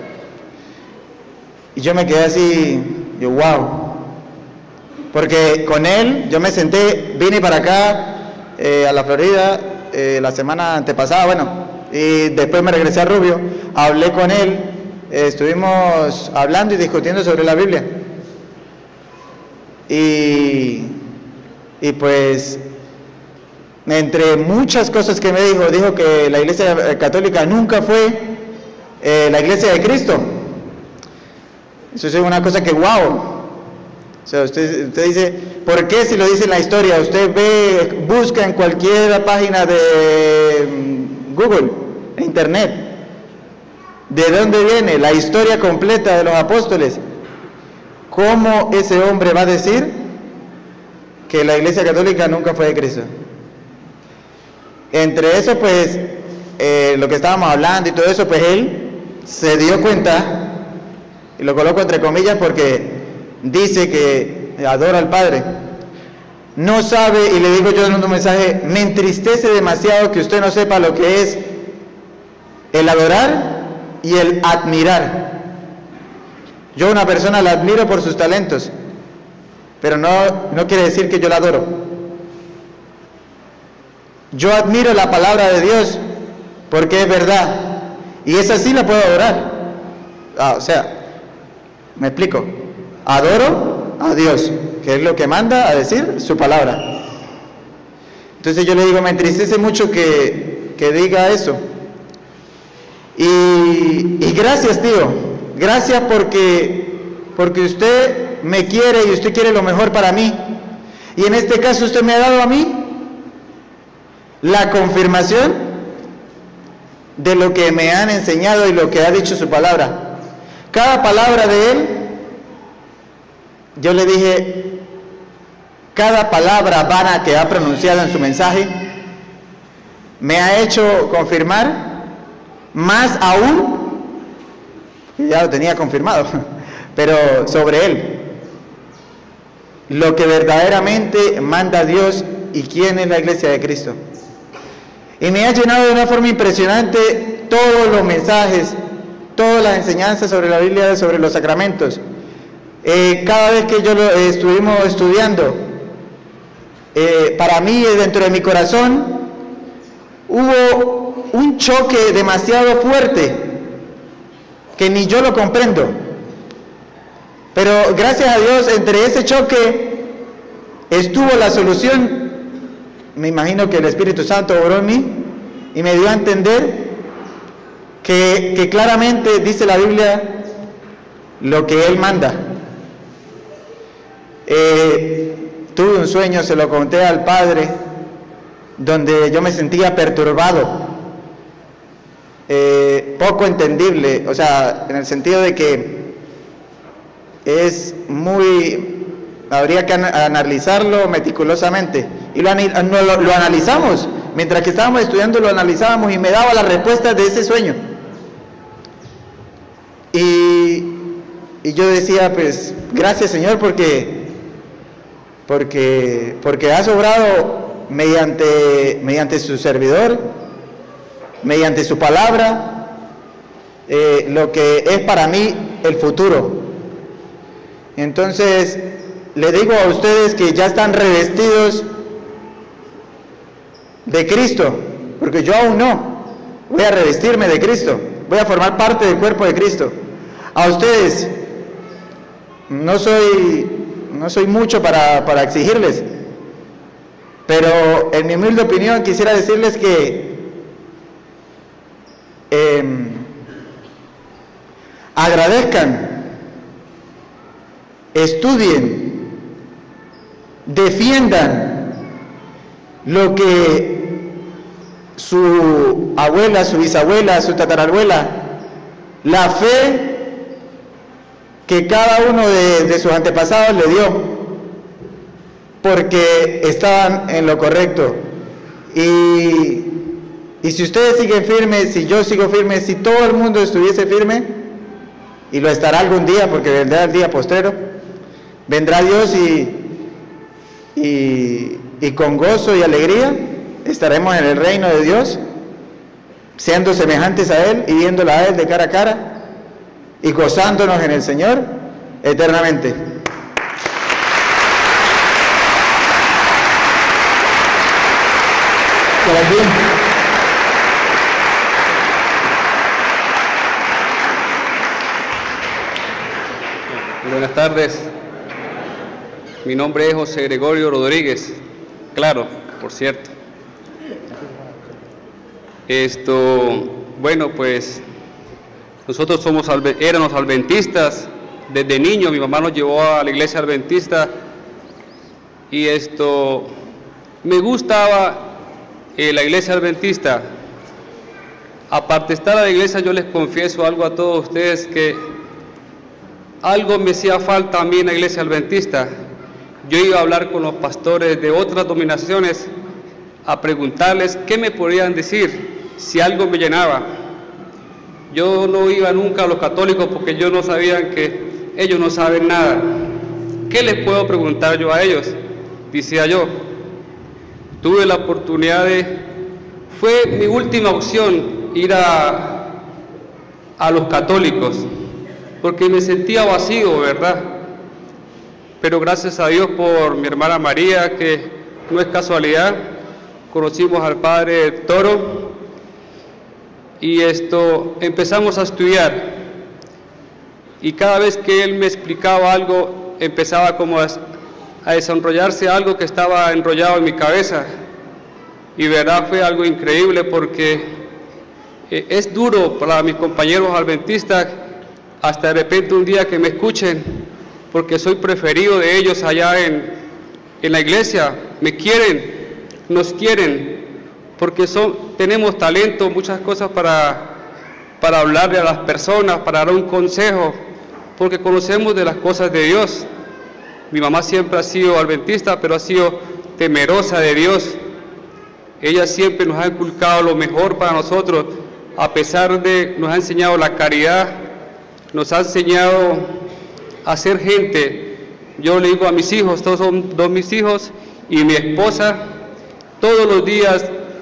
[SPEAKER 9] Y yo me quedé así, yo, wow. Porque con él, yo me senté, vine para acá, eh, a la Florida, eh, la semana antepasada, bueno, y después me regresé a Rubio, hablé con él, eh, estuvimos hablando y discutiendo sobre la Biblia. Y, y pues, entre muchas cosas que me dijo, dijo que la Iglesia Católica nunca fue eh, la Iglesia de Cristo. Eso es una cosa que, wow. O sea, usted, usted dice, ¿por qué si lo dice en la historia? Usted ve, busca en cualquier página de Google, en Internet, ¿de dónde viene la historia completa de los apóstoles? ¿Cómo ese hombre va a decir que la Iglesia Católica nunca fue de Cristo? Entre eso, pues, eh, lo que estábamos hablando y todo eso, pues él se dio cuenta, y lo coloco entre comillas porque dice que adora al Padre. No sabe, y le digo yo en un mensaje, me entristece demasiado que usted no sepa lo que es el adorar y el admirar. Yo a una persona la admiro por sus talentos, pero no, no quiere decir que yo la adoro. Yo admiro la palabra de Dios porque es verdad, y esa sí la puedo adorar. Ah, o sea, me explico, adoro a Dios, que es lo que manda a decir su palabra. Entonces yo le digo, me entristece mucho que, que diga eso. Y, y gracias, tío, gracias porque, porque usted me quiere y usted quiere lo mejor para mí. Y en este caso usted me ha dado a mí la confirmación de lo que me han enseñado y lo que ha dicho su palabra. Cada palabra de él, yo le dije, cada palabra vana que ha pronunciado en su mensaje, me ha hecho confirmar, más aún, ya lo tenía confirmado, pero sobre él, lo que verdaderamente manda Dios y quién es la Iglesia de Cristo. Y me ha llenado de una forma impresionante todos los mensajes, todas las enseñanzas sobre la Biblia, sobre los sacramentos. Eh, cada vez que yo lo eh, estuvimos estudiando, eh, para mí, dentro de mi corazón, hubo un choque demasiado fuerte, que ni yo lo comprendo. Pero gracias a Dios, entre ese choque estuvo la solución. Me imagino que el Espíritu Santo obró en mí y me dio a entender que, que claramente dice la Biblia lo que Él manda. Eh, tuve un sueño, se lo conté al Padre, donde yo me sentía perturbado, eh, poco entendible, o sea, en el sentido de que es muy, habría que analizarlo meticulosamente, y lo, lo, lo analizamos, mientras que estábamos estudiando lo analizábamos y me daba las respuestas de ese sueño, y, y yo decía, pues, gracias Señor, porque, porque, porque has obrado mediante, mediante su servidor, mediante su palabra, eh, lo que es para mí el futuro. Entonces, le digo a ustedes que ya están revestidos de Cristo, porque yo aún no, voy a revestirme de Cristo, voy a formar parte del cuerpo de Cristo. A ustedes, no soy, no soy mucho para, para exigirles, pero en mi humilde opinión quisiera decirles que eh, agradezcan, estudien, defiendan lo que su abuela, su bisabuela, su tatarabuela, la fe que cada uno de, de sus antepasados le dio, porque estaban en lo correcto. Y, y si ustedes siguen firmes, si yo sigo firme, si todo el mundo estuviese firme, y lo estará algún día, porque vendrá el día postrero, vendrá Dios y, y, y con gozo y alegría estaremos en el reino de Dios, siendo semejantes a Él y viéndolo a Él de cara a cara y gozándonos en el Señor eternamente.
[SPEAKER 7] Buenas tardes. Mi nombre es José Gregorio Rodríguez, claro, por cierto. Esto, bueno, pues nosotros somos, éramos adventistas desde niños. Mi mamá nos llevó a la iglesia adventista y esto, me gustaba eh, la iglesia adventista. Aparte de estar a la iglesia, yo les confieso algo a todos ustedes, que algo me hacía falta a mí en la iglesia adventista. Yo iba a hablar con los pastores de otras denominaciones a preguntarles qué me podrían decir, si algo me llenaba. Yo no iba nunca a los católicos porque yo no sabía que ellos no saben nada. ¿Qué les puedo preguntar yo a ellos? Decía yo. Tuve la oportunidad de, fue mi última opción ir a, a los católicos, porque me sentía vacío, ¿verdad? Pero gracias a Dios por mi hermana María, que no es casualidad, conocimos al padre Toro y esto, empezamos a estudiar, y cada vez que él me explicaba algo, empezaba como a, a desenrollarse algo que estaba enrollado en mi cabeza, y verdad fue algo increíble, porque eh, es duro para mis compañeros adventistas, hasta de repente un día que me escuchen, porque soy preferido de ellos allá en, en la iglesia, me quieren, nos quieren, porque son, tenemos talento, muchas cosas para, para hablarle a las personas, para dar un consejo, porque conocemos de las cosas de Dios. Mi mamá siempre ha sido adventista, pero ha sido temerosa de Dios. Ella siempre nos ha inculcado lo mejor para nosotros, a pesar de, nos ha enseñado la caridad, nos ha enseñado a ser gente. Yo le digo a mis hijos, todos son dos mis hijos, y mi esposa, todos los días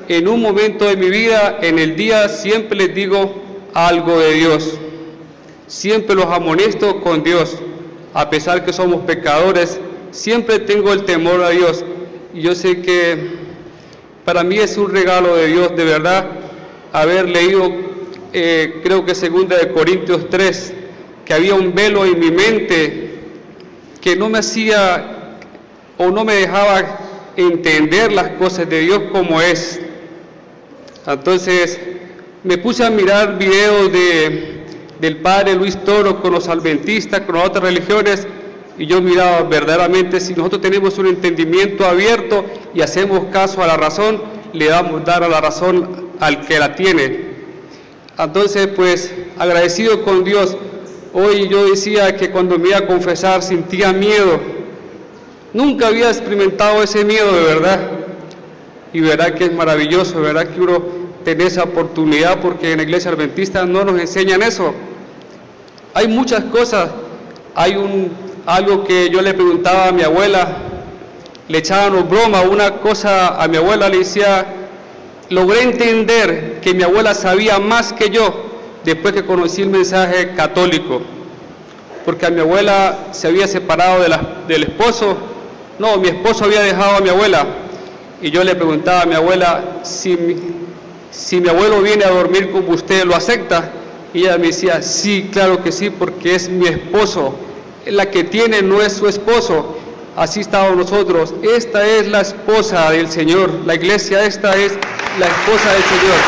[SPEAKER 7] en un momento de mi vida, en el día, siempre les digo algo de Dios. Siempre los amonesto con Dios. A pesar que somos pecadores, siempre tengo el temor a Dios. Y yo sé que para mí es un regalo de Dios, de verdad, haber leído, eh, creo que segunda de Corintios tres, que había un velo en mi mente que no me hacía o no me dejaba entender las cosas de Dios como es. Entonces me puse a mirar videos de, del padre Luis Toro con los adventistas, con otras religiones, y yo miraba verdaderamente, si nosotros tenemos un entendimiento abierto y hacemos caso a la razón, le damos dar a la razón al que la tiene. Entonces, pues, agradecido con Dios. Hoy yo decía que cuando me iba a confesar sentía miedo. Nunca había experimentado ese miedo, de verdad. Y verdad que es maravilloso, verdad que uno tiene esa oportunidad, porque en la iglesia adventista no nos enseñan eso. Hay muchas cosas. Hay un, algo que yo le preguntaba a mi abuela, le echaban broma, una cosa a mi abuela le decía, logré entender que mi abuela sabía más que yo después que conocí el mensaje católico, porque a mi abuela se había separado de la, del esposo, no, mi esposo había dejado a mi abuela, y yo le preguntaba a mi abuela, si mi, si mi abuelo viene a dormir con usted, ¿lo acepta? Y ella me decía, sí, claro que sí, porque es mi esposo, la que tiene no es su esposo. Así estábamos nosotros. Esta es la esposa del Señor, la iglesia, esta es la esposa del Señor.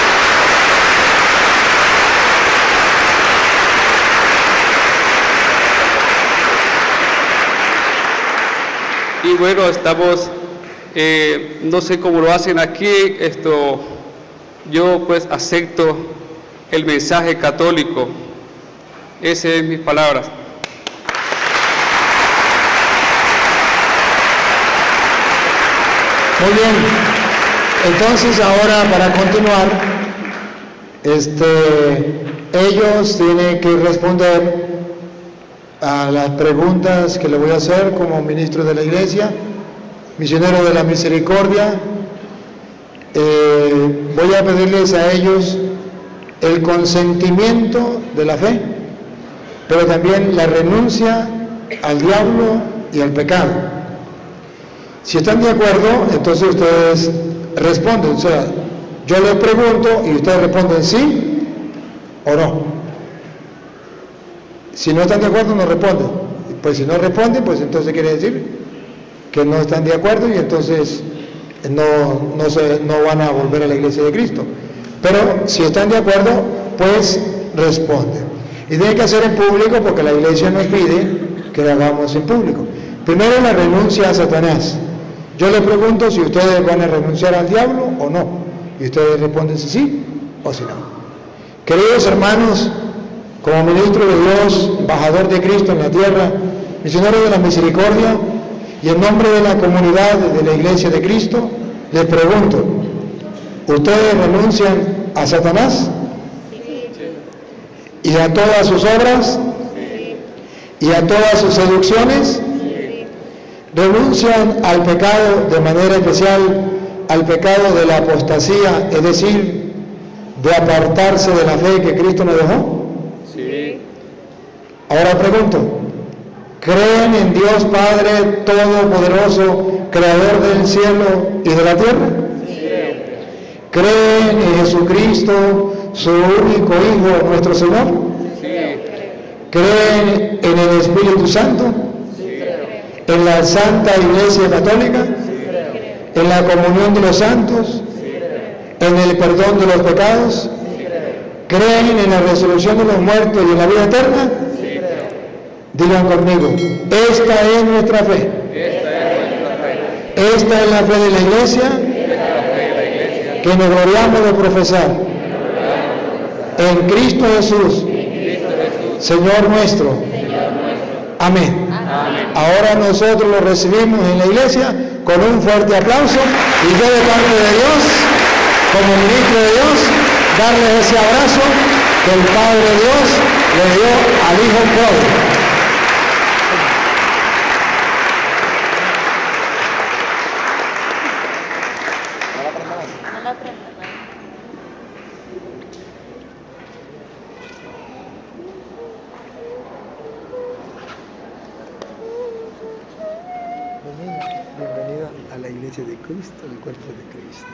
[SPEAKER 7] Y bueno, estamos, eh, no sé cómo lo hacen aquí, esto, yo pues acepto el mensaje católico. Esas son mis palabras.
[SPEAKER 2] Muy bien, entonces ahora para continuar, este, ellos tienen que responder a las preguntas que le voy a hacer como ministro de la iglesia, misionero de la misericordia. Eh, voy a pedirles a ellos el consentimiento de la fe, pero también la renuncia al diablo y al pecado. Si están de acuerdo, entonces ustedes responden, o sea, yo les pregunto y ustedes responden sí o no. Si no están de acuerdo, no responden. Pues si no responden, pues entonces quiere decir que no están de acuerdo y entonces no, no, se, no van a volver a la iglesia de Cristo. Pero si están de acuerdo, pues responden. Y tienen que hacer en público porque la iglesia nos pide que lo hagamos en público. Primero la renuncia a Satanás. Yo les pregunto si ustedes van a renunciar al diablo o no. Y ustedes responden si sí o si no. Queridos hermanos, como ministro de Dios, embajador de Cristo en la tierra, misionero de la misericordia, y en nombre de la comunidad de la iglesia de Cristo, les pregunto, ¿ustedes renuncian a Satanás? Sí. ¿Y a todas sus obras? Sí. ¿Y a todas sus seducciones? Sí. ¿Renuncian al pecado, de manera especial al pecado de la apostasía, es decir, de apartarse de la fe que Cristo nos dejó? Sí. Ahora pregunto, ¿creen en Dios Padre Todopoderoso, Creador del cielo y de la tierra? Sí. ¿Creen en Jesucristo, su único Hijo, nuestro Señor? Sí. ¿Creen en el Espíritu Santo? Sí. ¿En la Santa Iglesia Católica? Sí. ¿En la comunión de los santos? Sí. ¿En el perdón de los pecados? Sí. ¿Creen en la resurrección de los muertos y en la vida eterna? Sí. Digan conmigo, esta es nuestra fe. Esta es la fe de la iglesia que nos gloriamos de profesar. En Cristo Jesús, Señor nuestro. Amén. Ahora nosotros lo recibimos en la iglesia con un fuerte aplauso y yo de parte de Dios, como ministro de Dios, darles ese abrazo que el Padre Dios le dio al Hijo pobre. iglesia de Cristo, el cuerpo de Cristo.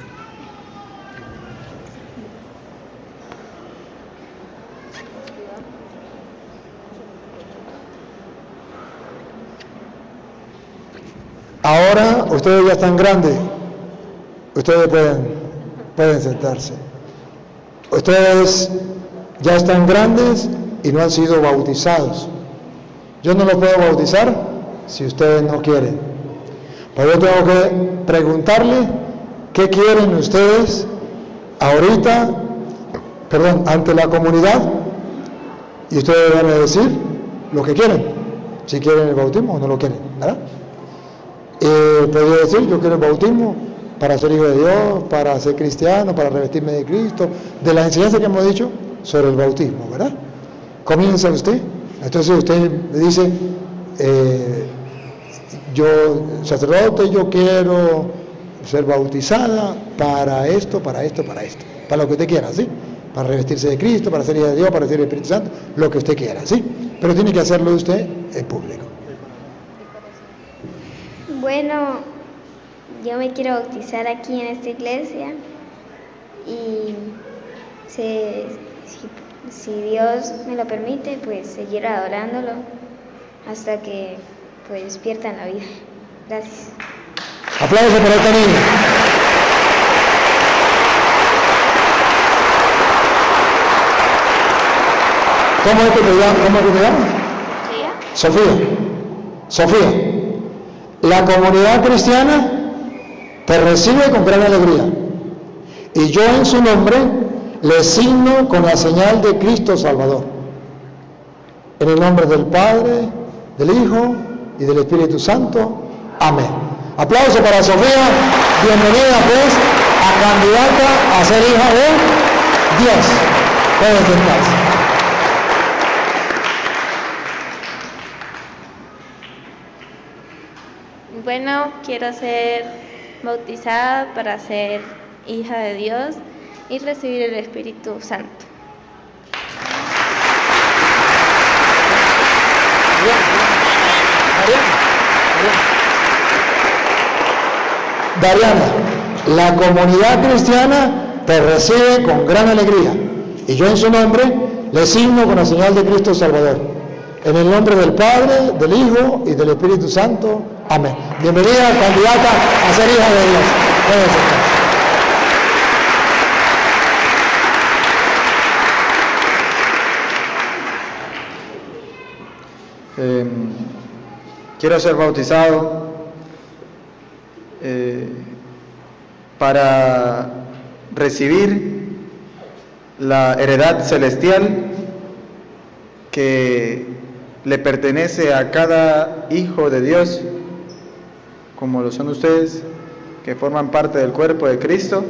[SPEAKER 2] Ahora ustedes ya están grandes, ustedes pueden, pueden sentarse. Ustedes ya están grandes y no han sido bautizados. Yo no los puedo bautizar si ustedes no quieren. Pero yo tengo que preguntarle qué quieren ustedes ahorita, perdón, ante la comunidad, y ustedes van a decir lo que quieren, si quieren el bautismo o no lo quieren, ¿verdad? Eh, podría decir, yo quiero el bautismo para ser hijo de Dios, para ser cristiano, para revestirme de Cristo, de las enseñanzas que hemos dicho sobre el bautismo, ¿verdad? Comienza usted. Entonces usted me dice, eh, yo, sacerdote, yo quiero ser bautizada para esto, para esto, para esto, para lo que usted quiera, ¿sí? Para revestirse de Cristo, para ser hija de Dios, para ser el Espíritu Santo, lo que usted quiera, ¿sí? Pero tiene que hacerlo usted en público.
[SPEAKER 8] Bueno, yo me quiero bautizar aquí en esta iglesia y se, si, si Dios me lo permite, pues seguir adorándolo hasta que pues despierta en la vida. Gracias.
[SPEAKER 2] Aplausos para esta niña. ¿Cómo es que te llamas? ¿Cómo es que te llamas? Sofía. Sofía. La comunidad cristiana te recibe con gran alegría y yo en su nombre le signo con la señal de Cristo Salvador. En el nombre del Padre, del Hijo y del Espíritu Santo. Amén. Aplauso para Sofía. Bienvenida pues a candidata a ser hija de Dios. Pueden sentarse.
[SPEAKER 10] Bueno, quiero ser bautizada para ser hija de Dios y recibir el Espíritu Santo.
[SPEAKER 2] Dariana, la comunidad cristiana te recibe con gran alegría y yo en su nombre le signo con la señal de Cristo Salvador. En el nombre del Padre, del Hijo y del Espíritu Santo. Amén. Bienvenida, candidata a ser hija de Dios. Pueden sentarse.
[SPEAKER 9] Eh, quiero ser bautizado eh, para recibir la heredad celestial que le pertenece a cada hijo de Dios, como lo son ustedes, que forman parte del cuerpo de Cristo,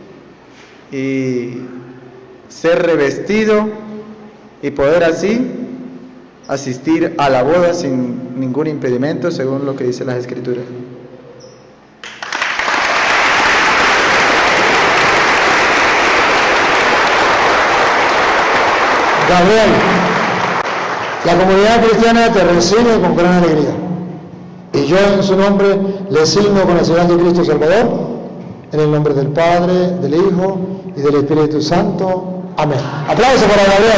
[SPEAKER 9] y ser revestido y poder así asistir a la boda sin ningún impedimento, según lo que dicen las Escrituras.
[SPEAKER 2] Gabriel, la comunidad cristiana te recibe con gran alegría y yo en su nombre le signo con la señal de Cristo Salvador, en el nombre del Padre, del Hijo y del Espíritu Santo. Amén. Aplausos para Gabriel.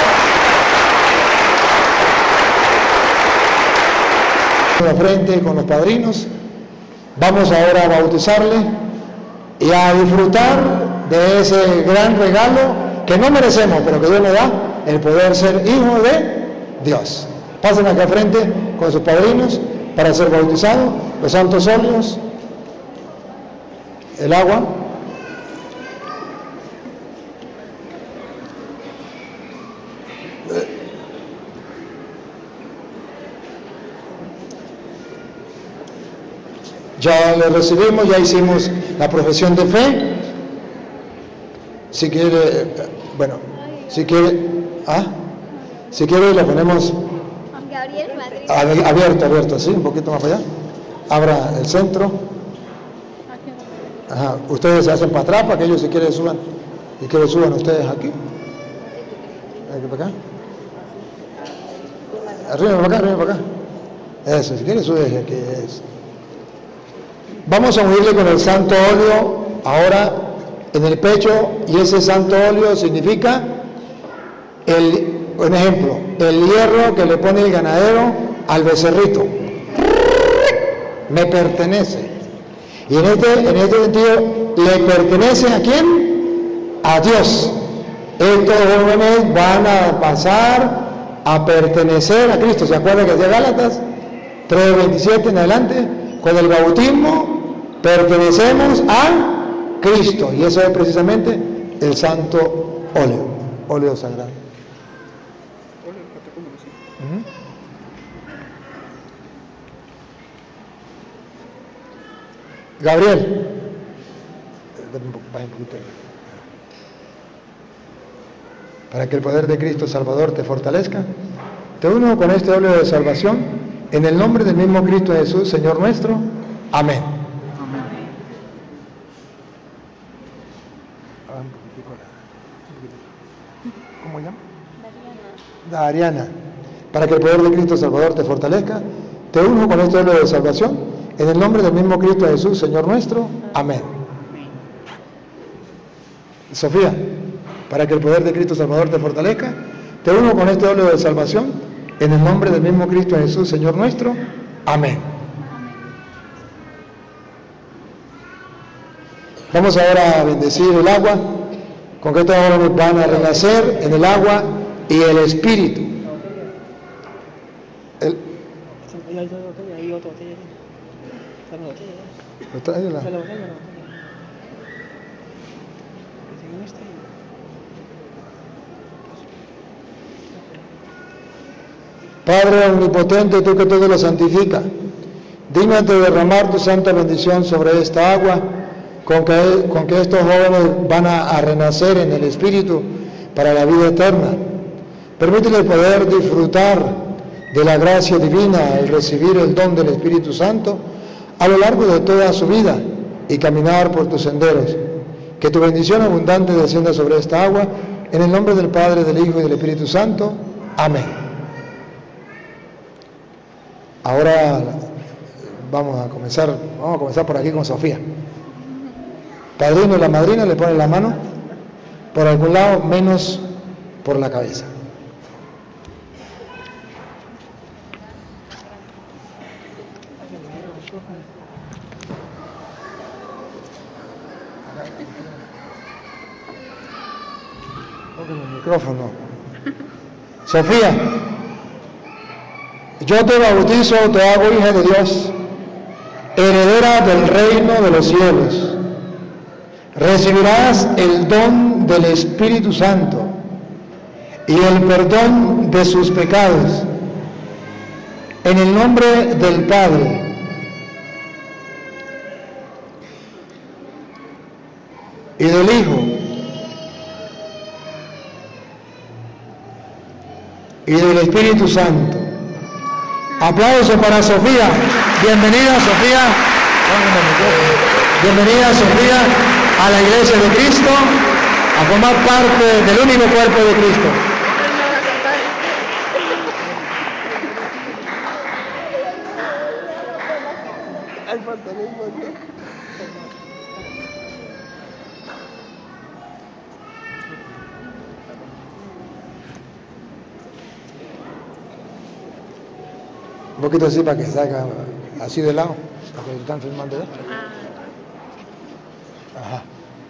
[SPEAKER 2] De frente con los padrinos, vamos ahora a bautizarle y a disfrutar de ese gran regalo que no merecemos, pero que Dios nos da, el poder ser hijo de Dios. Pasen acá al frente con sus padrinos para ser bautizados, los santos óleos, el agua. Ya lo recibimos, ya hicimos la profesión de fe. Si quiere, bueno, si quiere, ¿ah? Si quiere le ponemos abierto, abierto, sí, un poquito más para allá. Abra el centro. Ajá. Ustedes se hacen para atrás para que ellos si quieren suban. Si quieren suban ustedes aquí. Aquí para acá. Arriba para acá, arriba para acá. Eso, si quieren suben aquí. Eso. Vamos a unirle con el santo óleo ahora en el pecho, y ese santo óleo significa, el, un ejemplo, el hierro que le pone el ganadero al becerrito. Me pertenece. Y en este, en este sentido, ¿le pertenece a quién? A Dios. Estos jóvenes van a pasar a pertenecer a Cristo. ¿Se acuerdan que decía Gálatas tres veintisiete en adelante? Con el bautismo pertenecemos a Cristo. Y eso es precisamente el santo óleo, óleo sagrado. Uh-huh. Gabriel, para que el poder de Cristo Salvador te fortalezca, te uno con este óleo de salvación, en el nombre del mismo Cristo Jesús, Señor nuestro. Amén. ¿Cómo llama? Dariana. Para que el poder de Cristo Salvador te fortalezca, te uno con este óleo de salvación, en el nombre del mismo Cristo Jesús, Señor nuestro. Amén. Sofía, para que el poder de Cristo Salvador te fortalezca, te uno con este óleo de salvación, en el nombre del mismo Cristo Jesús, Señor nuestro. Amén. Vamos ahora a bendecir el agua, con que estos jóvenes van a renacer en el agua y el Espíritu. El... ¿Lo trae la... Padre omnipotente, tú que todo lo santifica, dígnate derramar tu santa bendición sobre esta agua, con que, con que estos jóvenes van a, a renacer en el Espíritu para la vida eterna. Permítele poder disfrutar de la gracia divina al recibir el don del Espíritu Santo a lo largo de toda su vida y caminar por tus senderos. Que tu bendición abundante descienda sobre esta agua, en el nombre del Padre, del Hijo y del Espíritu Santo. Amén. Ahora vamos a comenzar, vamos a comenzar por aquí con Sofía. Padrino y la madrina le ponen la mano por algún lado, menos por la cabeza. El micrófono. Sofía, yo te bautizo, te hago hija de Dios, heredera del reino de los cielos. Recibirás el don del Espíritu Santo y el perdón de sus pecados, en el nombre del Padre, y del Hijo, y del Espíritu Santo. Aplausos para Sofía. Bienvenida, Sofía. Bienvenida, Sofía, a la Iglesia de Cristo, a formar parte del único cuerpo de Cristo. Un poquito así para que salga así de lado, porque están filmando de esto. Ajá.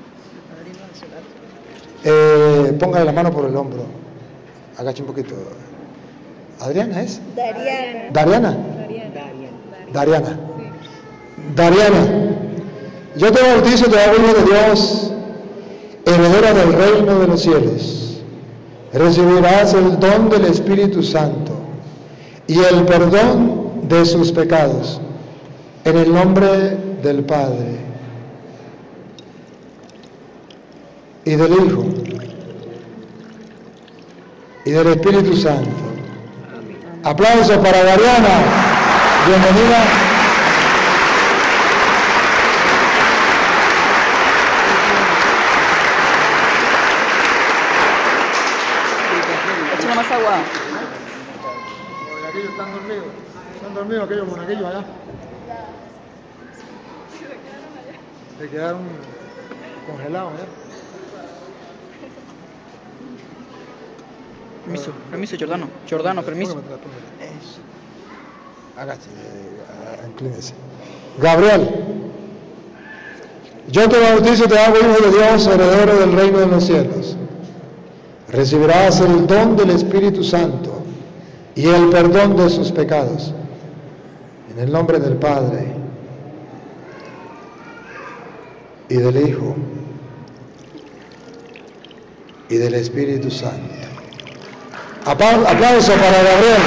[SPEAKER 2] Eh, póngale la mano por el hombro. Agache un poquito. ¿Adriana es?
[SPEAKER 6] Dariana.
[SPEAKER 2] ¿Dariana?
[SPEAKER 6] Dariana.
[SPEAKER 2] Dariana. Sí. Dariana. Yo te bautizo, te hago hijo de Dios, heredera del reino de los cielos. Recibirás el don del Espíritu Santo y el perdón de sus pecados, en el nombre del Padre, y del Hijo, y del Espíritu Santo. Aplausos para Dariana. Bienvenida.
[SPEAKER 3] Échale más agua.
[SPEAKER 2] Aquellos están dormidos. Están dormidos aquellos monaguillos allá. Se quedaron congelados, ¿eh?
[SPEAKER 11] Permiso, permiso, Jordano. Jordano, permiso.
[SPEAKER 2] Eso. Hágase, eh, inclínese. Gabriel, yo te bautizo y te hago hijo de Dios, heredero del reino de los cielos. Recibirás el don del Espíritu Santo y el perdón de sus pecados. En el nombre del Padre y del Hijo y del Espíritu Santo. Aplauso para Gabriel.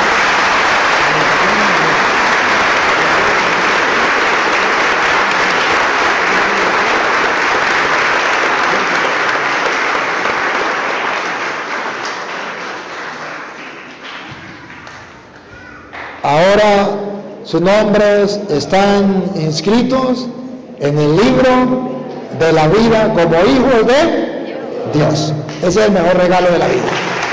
[SPEAKER 2] Ahora sus nombres están inscritos en el libro de la vida como hijos de Dios. Ese es el mejor regalo de la vida.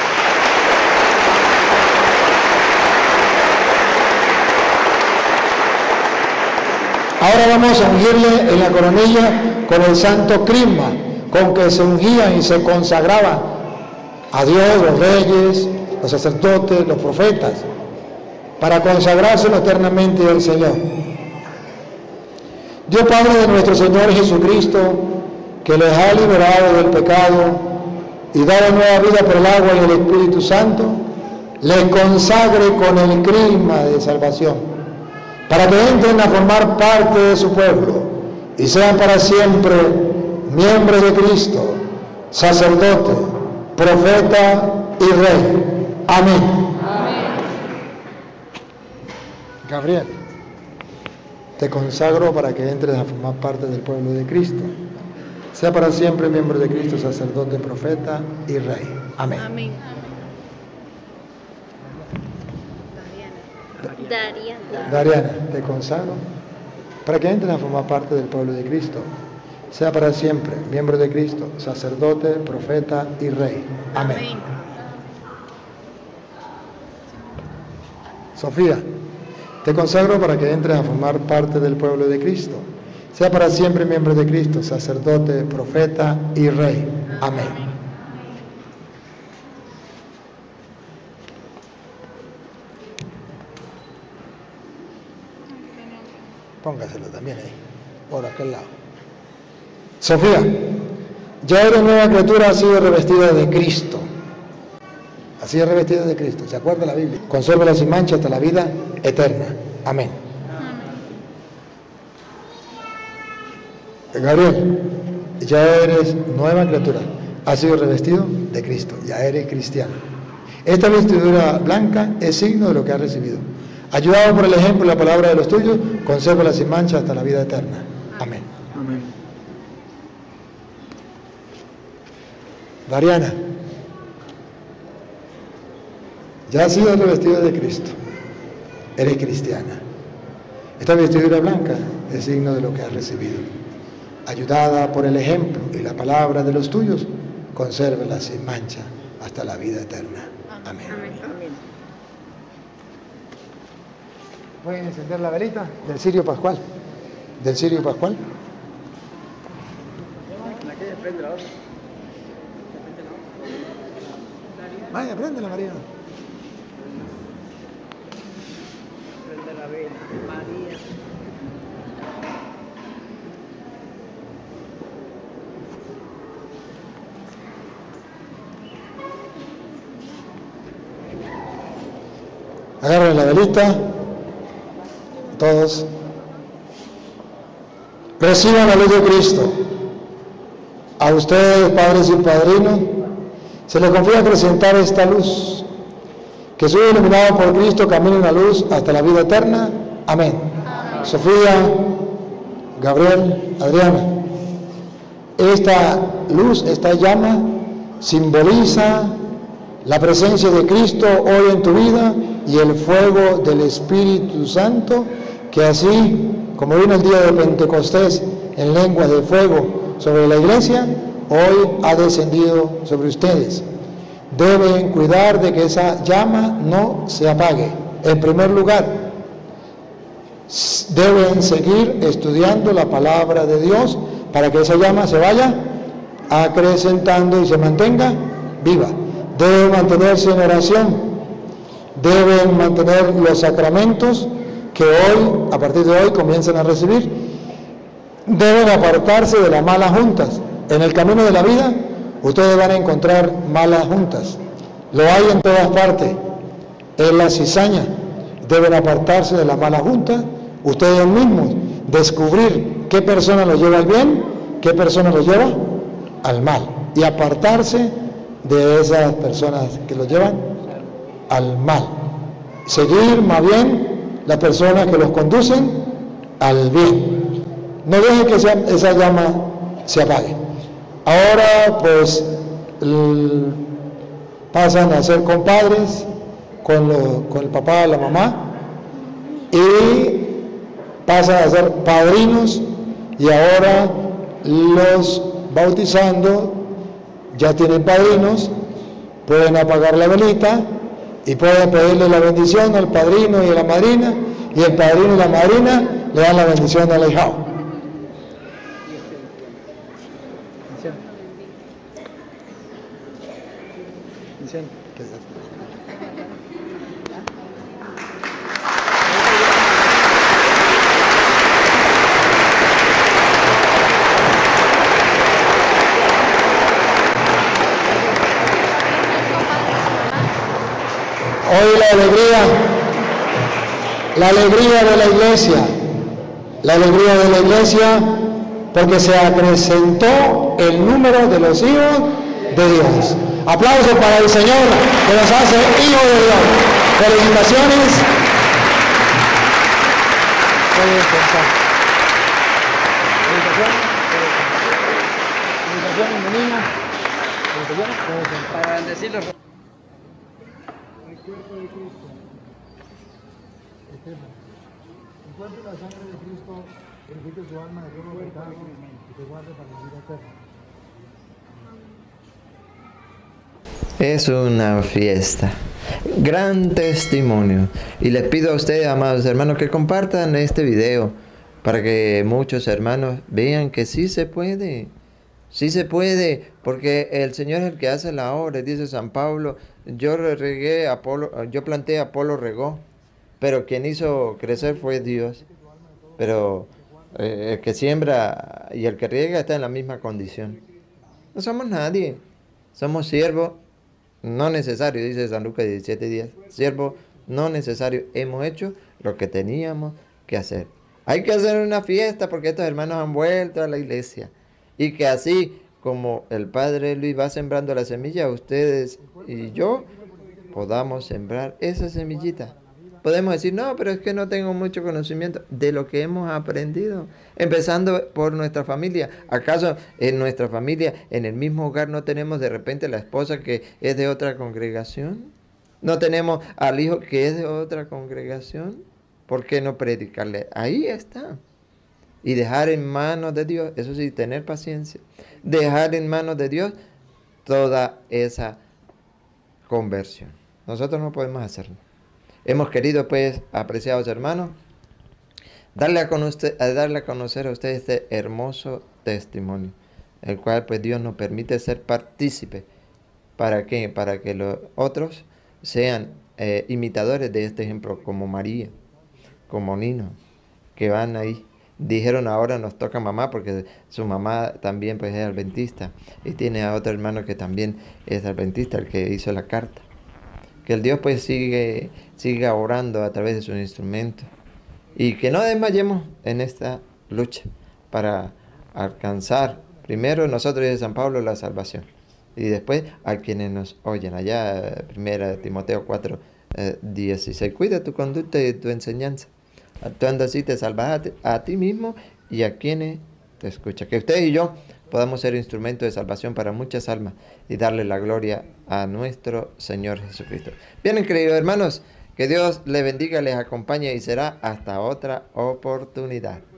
[SPEAKER 2] Ahora vamos a ungirle en la coronilla con el santo crisma, con que se ungían y se consagraban a Dios los reyes, los sacerdotes, los profetas, para consagrarse eternamente al Señor. Dios Padre de nuestro Señor Jesucristo, que les ha liberado del pecado y dado nueva vida por el agua y el Espíritu Santo, les consagre con el crisma de salvación, para que entren a formar parte de su pueblo y sean para siempre miembros de Cristo, sacerdote, profeta y rey. Amén. Amén. Gabriel, te consagro para que entres a formar parte del pueblo de Cristo. Sea para siempre miembro de Cristo, sacerdote, profeta y rey. Amén. Amén.
[SPEAKER 10] Dariana.
[SPEAKER 2] Dariana, te consagro para que entres a formar parte del pueblo de Cristo. Sea para siempre miembro de Cristo, sacerdote, profeta y rey. Amén. Amén. Sofía, te consagro para que entres a formar parte del pueblo de Cristo. Sea para siempre miembro de Cristo, sacerdote, profeta y rey. Amén. Póngaselo también ahí, por aquel lado. Sofía, ya eres nueva criatura, has sido revestida de Cristo. Así es revestida de Cristo. ¿Se acuerda la Biblia? Consérvala sin mancha hasta la vida eterna. Amén. Gabriel, ya eres nueva criatura, has sido revestido de Cristo, ya eres cristiano. Esta vestidura blanca es signo de lo que has recibido. Ayudado por el ejemplo y la palabra de los tuyos, consérvala sin mancha hasta la vida eterna. Amén. Amén. Dariana, ya has sido revestida de Cristo, eres cristiana. Esta vestidura blanca es signo de lo que has recibido. Ayudada por el ejemplo y la palabra de los tuyos, consérvala sin mancha hasta la vida eterna. Amén. Amén. ¿Pueden encender la velita del cirio pascual? ¿Del cirio pascual? Vaya, préndela, María. Prende la vela, María. Agarren la velita. Todos. Reciban la luz de Cristo. A ustedes, padres y padrinos, se les confía acrecentar esta luz. Que soy iluminado por Cristo, camine en la luz hasta la vida eterna. Amén. Amén. Sofía, Gabriel, Adriana. Esta luz, esta llama, simboliza la presencia de Cristo hoy en tu vida y el fuego del Espíritu Santo, que así como vino el día de Pentecostés en lenguas de fuego sobre la iglesia, hoy ha descendido sobre ustedes. Deben cuidar de que esa llama no se apague. En primer lugar, deben seguir estudiando la palabra de Dios para que esa llama se vaya acrecentando y se mantenga viva. Deben mantenerse en oración, deben mantener los sacramentos que hoy, a partir de hoy, comienzan a recibir. Deben apartarse de las malas juntas. En el camino de la vida, ustedes van a encontrar malas juntas. Lo hay en todas partes. Es la cizaña. Deben apartarse de las malas juntas. Ustedes mismos descubrir qué persona los lleva al bien, qué persona los lleva al mal. Y apartarse de esas personas que los llevan al mal. Seguir más bien las personas que los conducen al bien. No dejen que esa, esa llama se apague. Ahora pues el, pasan a ser compadres con, lo, con el papá y la mamá y pasan a ser padrinos, y ahora los bautizando ya tienen padrinos, pueden apagar la velita y pueden pedirle la bendición al padrino y a la madrina, y el padrino y la madrina le dan la bendición al ahijado. Hoy la alegría, la alegría de la iglesia, la alegría de la iglesia, porque se acrecentó el número de los hijos de Dios. Aplausos para el Señor que nos hace hijos de Dios. Felicitaciones. Felicitaciones, mi niña.
[SPEAKER 11] Para bendecirlo.
[SPEAKER 2] El cuerpo de Cristo eterno. El cuerpo y la sangre de Cristo purifique su alma de todo pecado y te guarde para la vida eterna.
[SPEAKER 1] Es una fiesta, gran testimonio, y les pido a ustedes, amados hermanos, que compartan este video para que muchos hermanos vean que sí se puede, sí se puede, porque el Señor es el que hace la obra. Dice San Pablo: yo regué, Apolo, yo planté, Apolo regó, pero quien hizo crecer fue Dios. Pero eh, el que siembra y el que riega está en la misma condición. No somos nadie, somos siervos no necesarios, dice San Lucas diecisiete días. Siervos no necesarios. Hemos hecho lo que teníamos que hacer. Hay que hacer una fiesta porque estos hermanos han vuelto a la iglesia. Y que así como el Padre Luis va sembrando la semilla, ustedes y yo podamos sembrar esa semillita. Podemos decir: no, pero es que no tengo mucho conocimiento de lo que hemos aprendido. Empezando por nuestra familia. ¿Acaso en nuestra familia, en el mismo hogar, no tenemos de repente la esposa que es de otra congregación? ¿No tenemos al hijo que es de otra congregación? ¿Por qué no predicarle? Ahí está. Y dejar en manos de Dios, eso sí, tener paciencia. Dejar en manos de Dios toda esa conversión. Nosotros no podemos hacerlo. Hemos querido, pues, apreciados hermanos, darle a, conocer, a darle a conocer a ustedes este hermoso testimonio, el cual, pues, Dios nos permite ser partícipes. ¿Para qué? Para que los otros sean eh, imitadores de este ejemplo, como María, como Nino, que van ahí. Dijeron: ahora nos toca mamá, porque su mamá también, pues, es adventista, y tiene a otro hermano que también es adventista, el que hizo la carta. Que el Dios, pues, sigue, siga orando a través de sus instrumentos, y que no desmayemos en esta lucha para alcanzar primero nosotros, de San Pablo, la salvación, y después a quienes nos oyen. Allá, primera Timoteo cuatro, eh, dieciséis. Cuida tu conducta y tu enseñanza. Actuando así te salvas a ti, a ti mismo y a quienes te escuchan. Que ustedes y yo podamos ser instrumentos de salvación para muchas almas y darle la gloria a nuestro Señor Jesucristo. Bien, queridos hermanos, que Dios les bendiga, les acompañe y será hasta otra oportunidad.